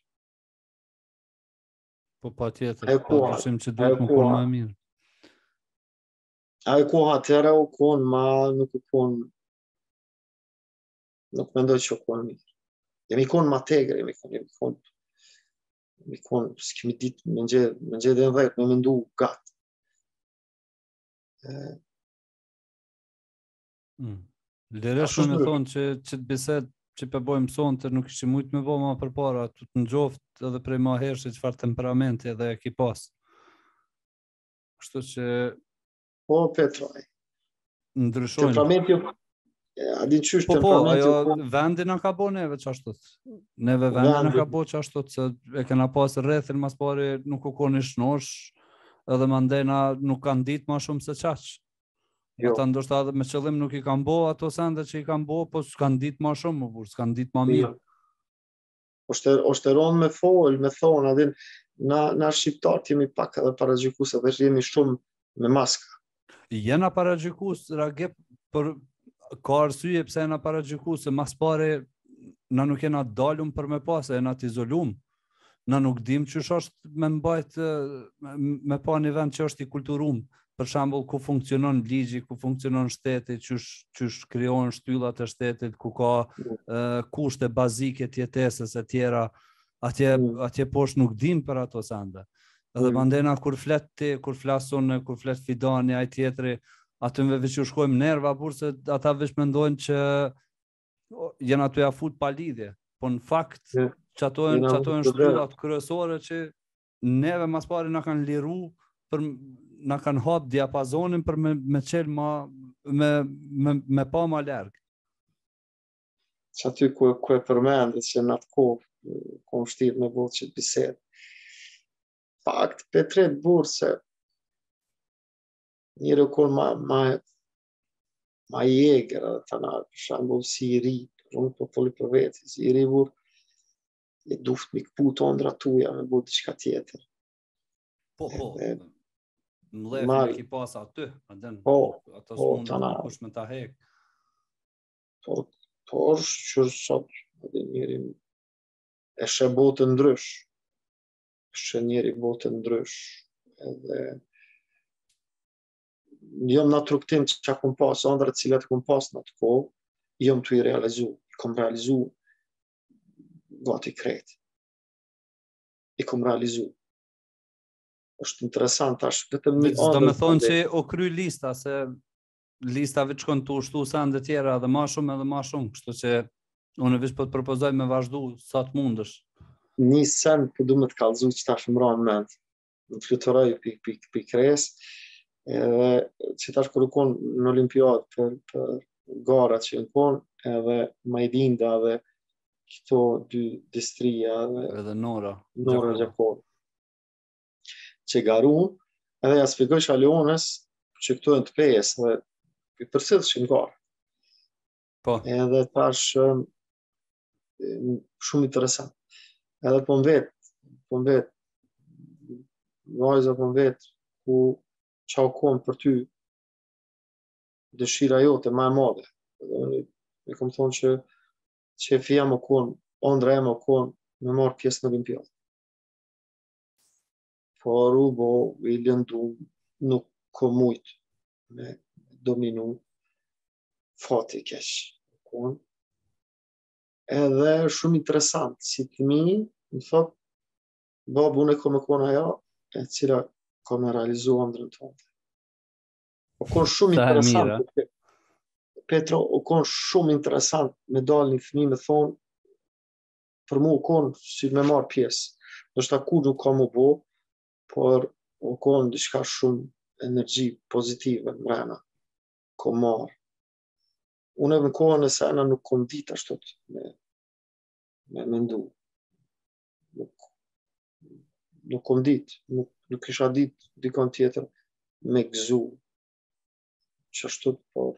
Po patjetër, Ajo pa koha, dyshim që duhet ajo më konë koha, më mirë. ajo koha atëherë u konë ma, nuk u konë, nuk mendoj që u konë mirë. Jemi konë ma tegër, jemi konë, s'kemi ditë me gjedhë dhe dhejtë, me mendu gatë. Liresh me thonë që të bisedë që përbojmë sonte nuk ishte mujtë me bo ma përpara, të të nxoftë edhe prej ma hershë çfarë temperamenti edhe e ki pas. Kështu që Po, Petroj, ndryshojnë. temperamenti, a di qysh Po, temperamenti ajo vendi na ka bo neve qashtot. Neve vendi na ka bo qashtot, se e kena pas rrethin mas pari nuk u koni shnosh, edhe mandena nuk kanë ditë ma shumë se qaq. Jo. Ata ndoshta edhe me qëllim nuk i kanë bo ato sende që i kanë bo, po s'kan ditë ma shumë, më burë, s'kan ditë ma mirë. Oshteron me fol, me thonë, adin, na shqiptarët jemi pak edhe paragjykues edhe jemi shumë me maska. Jena paragjykues, Ragip, për ka arsye pse jena paragjykues, se mas pare na nuk jena dalum për me pas, e jena t'izolum. Na nuk dim që është me mbajt, me pa një vend që është i kulturum. Për shembull, ku funksionon ligji, ku funksionon shteti, qysh krijohen shtyllat e shtetit, ku ka kushte bazike të jetesës e tjera, atje poshtë nuk dim për ato sende. Edhe mandena kur flet ti, kur flasun, kur flet Fidani, ai tjetri, aty me veç u shkojmë nerva, burë se ata veç mendojnë që janë aty a fut pa lidhje. Po në fakt, që ato janë shtyllat kryesore që neve mas pari na kanë liru, na kanë hap diapazonin për me qelë me pa ma lërgë. Që aty ku e përmendet që në atë kohë, ku më shtirë me vëllë që të bisedë. Fakt, Petret burë se njëre u konë ma i eger, të na, për shambull si i ri, unë po foli për vetë, si i ri burë, e duft mi këpu të ondra tuja me burë diçka tjetër. Po, mlefën e ki pas aty, ato s'mund të kush me ta hek. Po është që sot njëri e shë botë ndrysh, njëri botë ndrysh, edhe jom në truktim që kom pas, ondrat cilat kom pas në të kohë, jom të i realizu, kom realizu gati krejt. I kom realizu. Është interesant, është vetëm një ondër. Do me thonë që o kry lista, se listave që konë të ushtu sende tjera edhe ma shumë, kështu që unë vish po të propozoj me vazhdu sa të mundësh. Një sen për du me të kalzu që ta shumë ranë ment, në të fluturoj për kres, edhe që ta shkuru konë në Olimpiad për garat që në konë, edhe Majdinda dhe këto dy distrija edhe Nora Gjakov që garu, edhe ja spikoj Shalionës që këto e në të pejes dhe për përsidhë që në garë. Po. Edhe tash shumë interesant. Edhe po më vetë, vajza po më vetë, ku qa u konë për ty dëshira jote ma e madhe. E kom thonë që e fija më konë, ondra e më konë me marë pjesë në Olimpiadë. Por u bo i lëndu nuk ko mujtë me dominu fati keq. Edhe shumë interesant, si të mi, në thot, babu unë e ko me kona ajo, e cila ko me realizu andrën tonë. O konë shumë interesant, Petro, o konë shumë interesant me dalë një fëmi me thonë, për mu o konë si me marë pjesë. Nështë ta ku nuk ka mu bo, por o konë diçka shumë energji pozitive në mrena, ko marë. Unë e më kohën e sena nuk kom ditë ashtot me mendu. Nuk kom ditë, nuk isha ditë dikon tjetër me gëzu. Që ashtot, por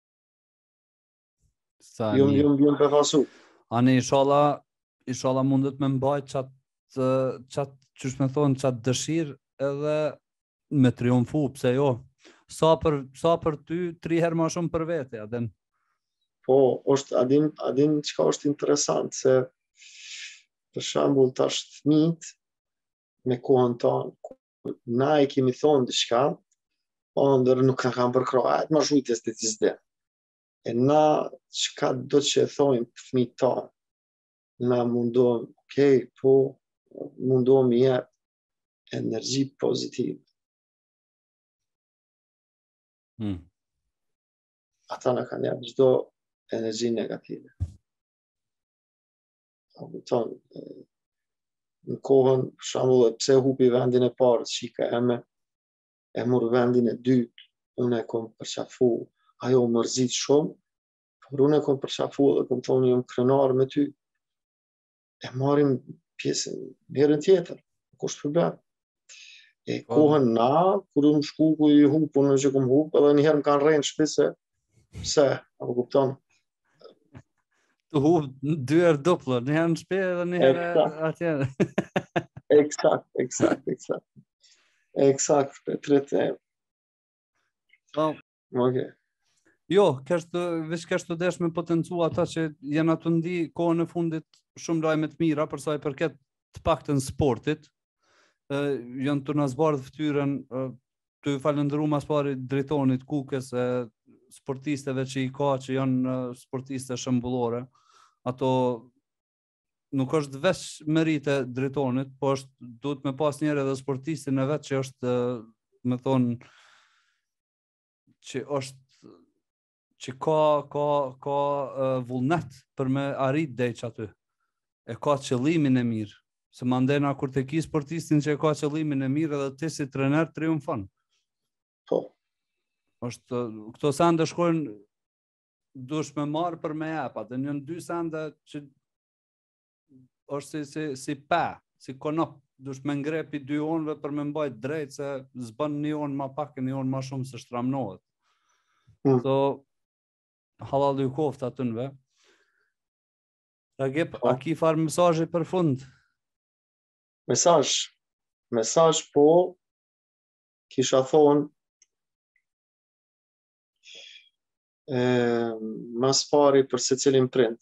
jom befasu. Ani, ishala mundet me mbajt qatë qysh me thonë qatë dëshirë edhe me triumfu, pse jo. Sa për ty, 3 herë ma shumë për vete, adin. Po, adin çka është interesant, se për shembull tash fëmijët me kohën tonë, na i kemi thonë diçka, po ndër nuk na kanë përkrah, atë më shujtës të t'izde. E na çka do që e thojmë fëmijët tonë, na mundohem, okay, po mundohem i jep energji pozitive. Ata na kanë jep çdo energji negative. A kupton? Në kohën, për shembull, pse hupi vendin e parë, shika eme, e mor vendin e dytë, unë e kom përqafu, ajo mërzit shumë, por unë e kom përqafu dhe kom thonë jam krenar me ty. E marim pjesën herën tjetër, nuk është problem. E kohën na, kur unë shku ku i hup, unë që kom hup, edhe njëherë më kanë rejnë shpise, pse, apo kupton? Të hup 2 herë duplo, një herë në shtëpi edhe një herë atje. Eksakt, Petrete. Okay. Jo, kështu desh me potencu ata që janë atë ndi kohën e fundit shumë lajme të mira për sa i përket të paktën sportit. Janë të na zbardhë fytyrën, të falëndëruar mas pari drejtonit Kukës, sportistëve që i ka që janë sportiste shembullore. Ato nuk është veç merite drejtonit, po duhet me pas njerë edhe sportistin e vetë që është, me thonë, që ka vullnet për me arrit dej që aty. E ka qëllimin e mirë. Se mandena kur të ki sportistin që e ka qëllimin e mirë edhe ti si trener triumfon. Po. Këto sende shkojnë dush me marë për me japa. Dhe njën 2 sende që është si si konop, dush me ngrepi 2 onëve për me mbajt drejt, se zbën 1 onë ma pak e 1 onë ma shumë se shtramnohet. So, halal ju koft atënve. Ragip, a ki farë mesazhi për fund? Mesazh po, kisha thonë, mas pari për se cilin prind.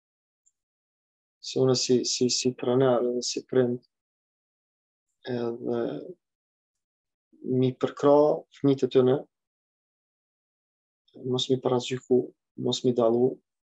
Se unë si trener edhe si prind, edhe mi përkra fëmijët e tyne, mos mi paraqyku, mos mi dallu,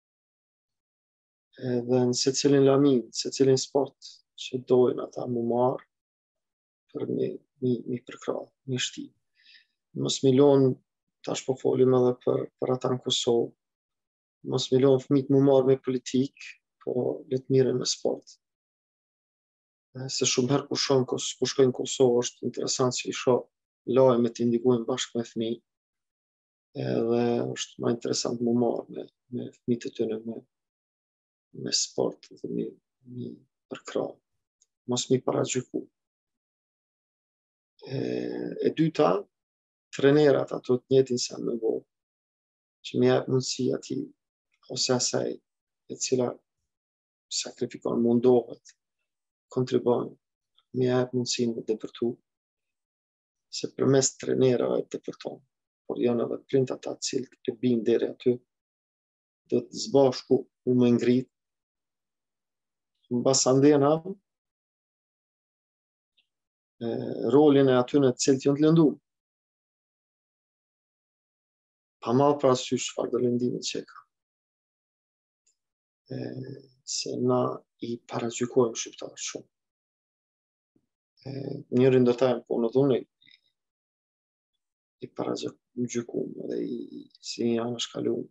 edhe në se cilin lamin, se cilin sport që dojnë ata mu marë, për mi përkra, mi shti. Mos mi lonë, tash po folim edhe për ata në Kosovë, mos mi lonë fëmijët mu marë me politikë, po letë mire me sport. Se shumë herë ku shkojnë në Kosovë, është interesant që i shoh lajme të ndikojnë bashkë me fëmijë, edhe është më interesant mu marë me fëmijët e tyre me sport dhe mi përkra. Mos mi paraqyku. E dyta, trenerat ato të njëjtin sen me bo, që mi jep mundësi ati ose asaj e cila sakrifikon, mundohet, kontribon, mi jep mundësin me depërtu, se përmes trenerave të depërton, por janë edhe prind ata cilët të binë deri aty, do të zbashku u me ngrit, në basandena, rolin e atyne cilët janë të lëndu. Pa malë pra sysh çfarë do lëndimit që e ka. Se na i paraqykojmë shqiptarë shumë. Njërin do tajmë, po në dhune i paraqykumë dhe si janë shkalumë.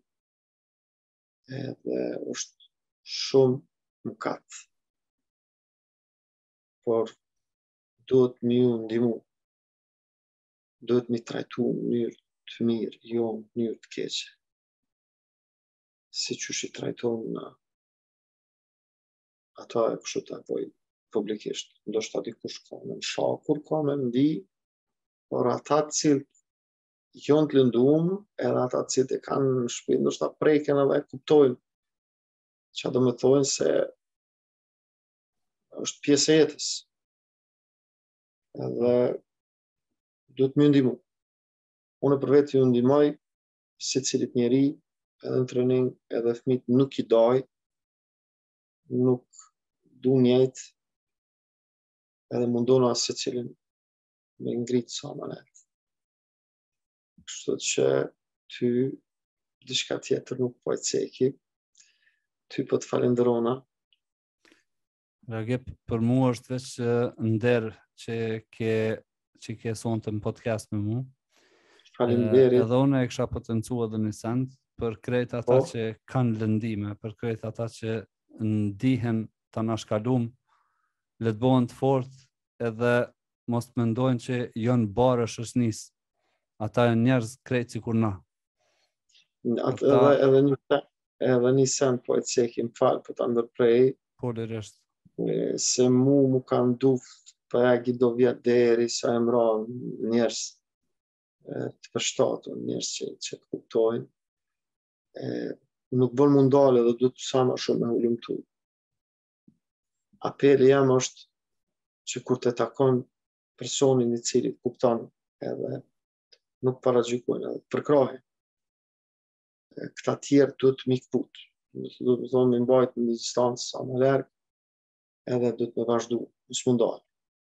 Edhe është shumë mëkat. Por duhet mi ju ndihmu. Duhet mi trajtu në mënyrë të mirë, jo në mënyrë të keqe. Si që shi trajtojnë na. Ata e kështu të apoj publikisht. Ndoshta dikush ka me në shakur, ka me ndi, por ata cilët janë të lënduar, edhe ata cilët e kanë në shtëpi, ndoshta preken edhe e kuptojnë çfarë do me thonë se është pjesë e jetës. Edhe duhet më ndihmu. Unë për vetë ju ndihmoj secilit njeri edhe në trening, edhe fëmijët nuk i doj, nuk du njët, edhe mundona se cilin me ngritë sa më net. Kështu që ty diçka tjetër nuk po e ceki, ty po të falenderona. Ragip, për mua është veç nder që ke sonte në podcast me mu. Faleminderit. Edhe unë e kisha potencua dhe një send për krejt ata që kanë lëndime, për krejt ata që ndihen të nashkallum, le të bëhen të fort edhe mos të mendojnë që janë barë shoqënisë. Ata janë njerëz krejt sikur na. Edhe një send po e cekim falë për të ndërprej. Po lirisht. Se mu kanë duft për e gjithdo vjetë deri sa e mra njerëz të përshtatën, njerëz që të kuptojnë. Nuk bën mundale dhe du të sa ma shumë me ullumtu. Apeli jam është që kur të takon personin i cili kupton edhe nuk paragjykojnë edhe përkrahin. Këta tjerë du të mikput. Du të thonë me mbajt në një distancë sa më larg, edhe du të me vazhdu, në smundar.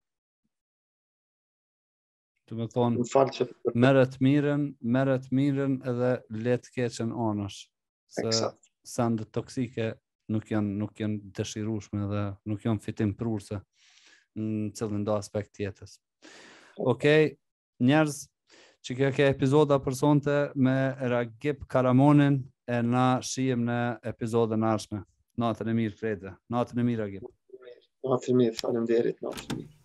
Të me thonë, merët mirën edhe letë keqen anësh. Se sandet toksike nuk janë dëshirueshme dhe nuk janë fitim prurse në cilin do aspekt tjetës. Okej, njerëz, që kjo ke epizoda për sonte me Ragip Karamonin e na shihem në epizodën ardhshme. Natën e mirë, Frede. Natën e mirë, Ragip. Natën e mirë, faleminderit, natën e mirë.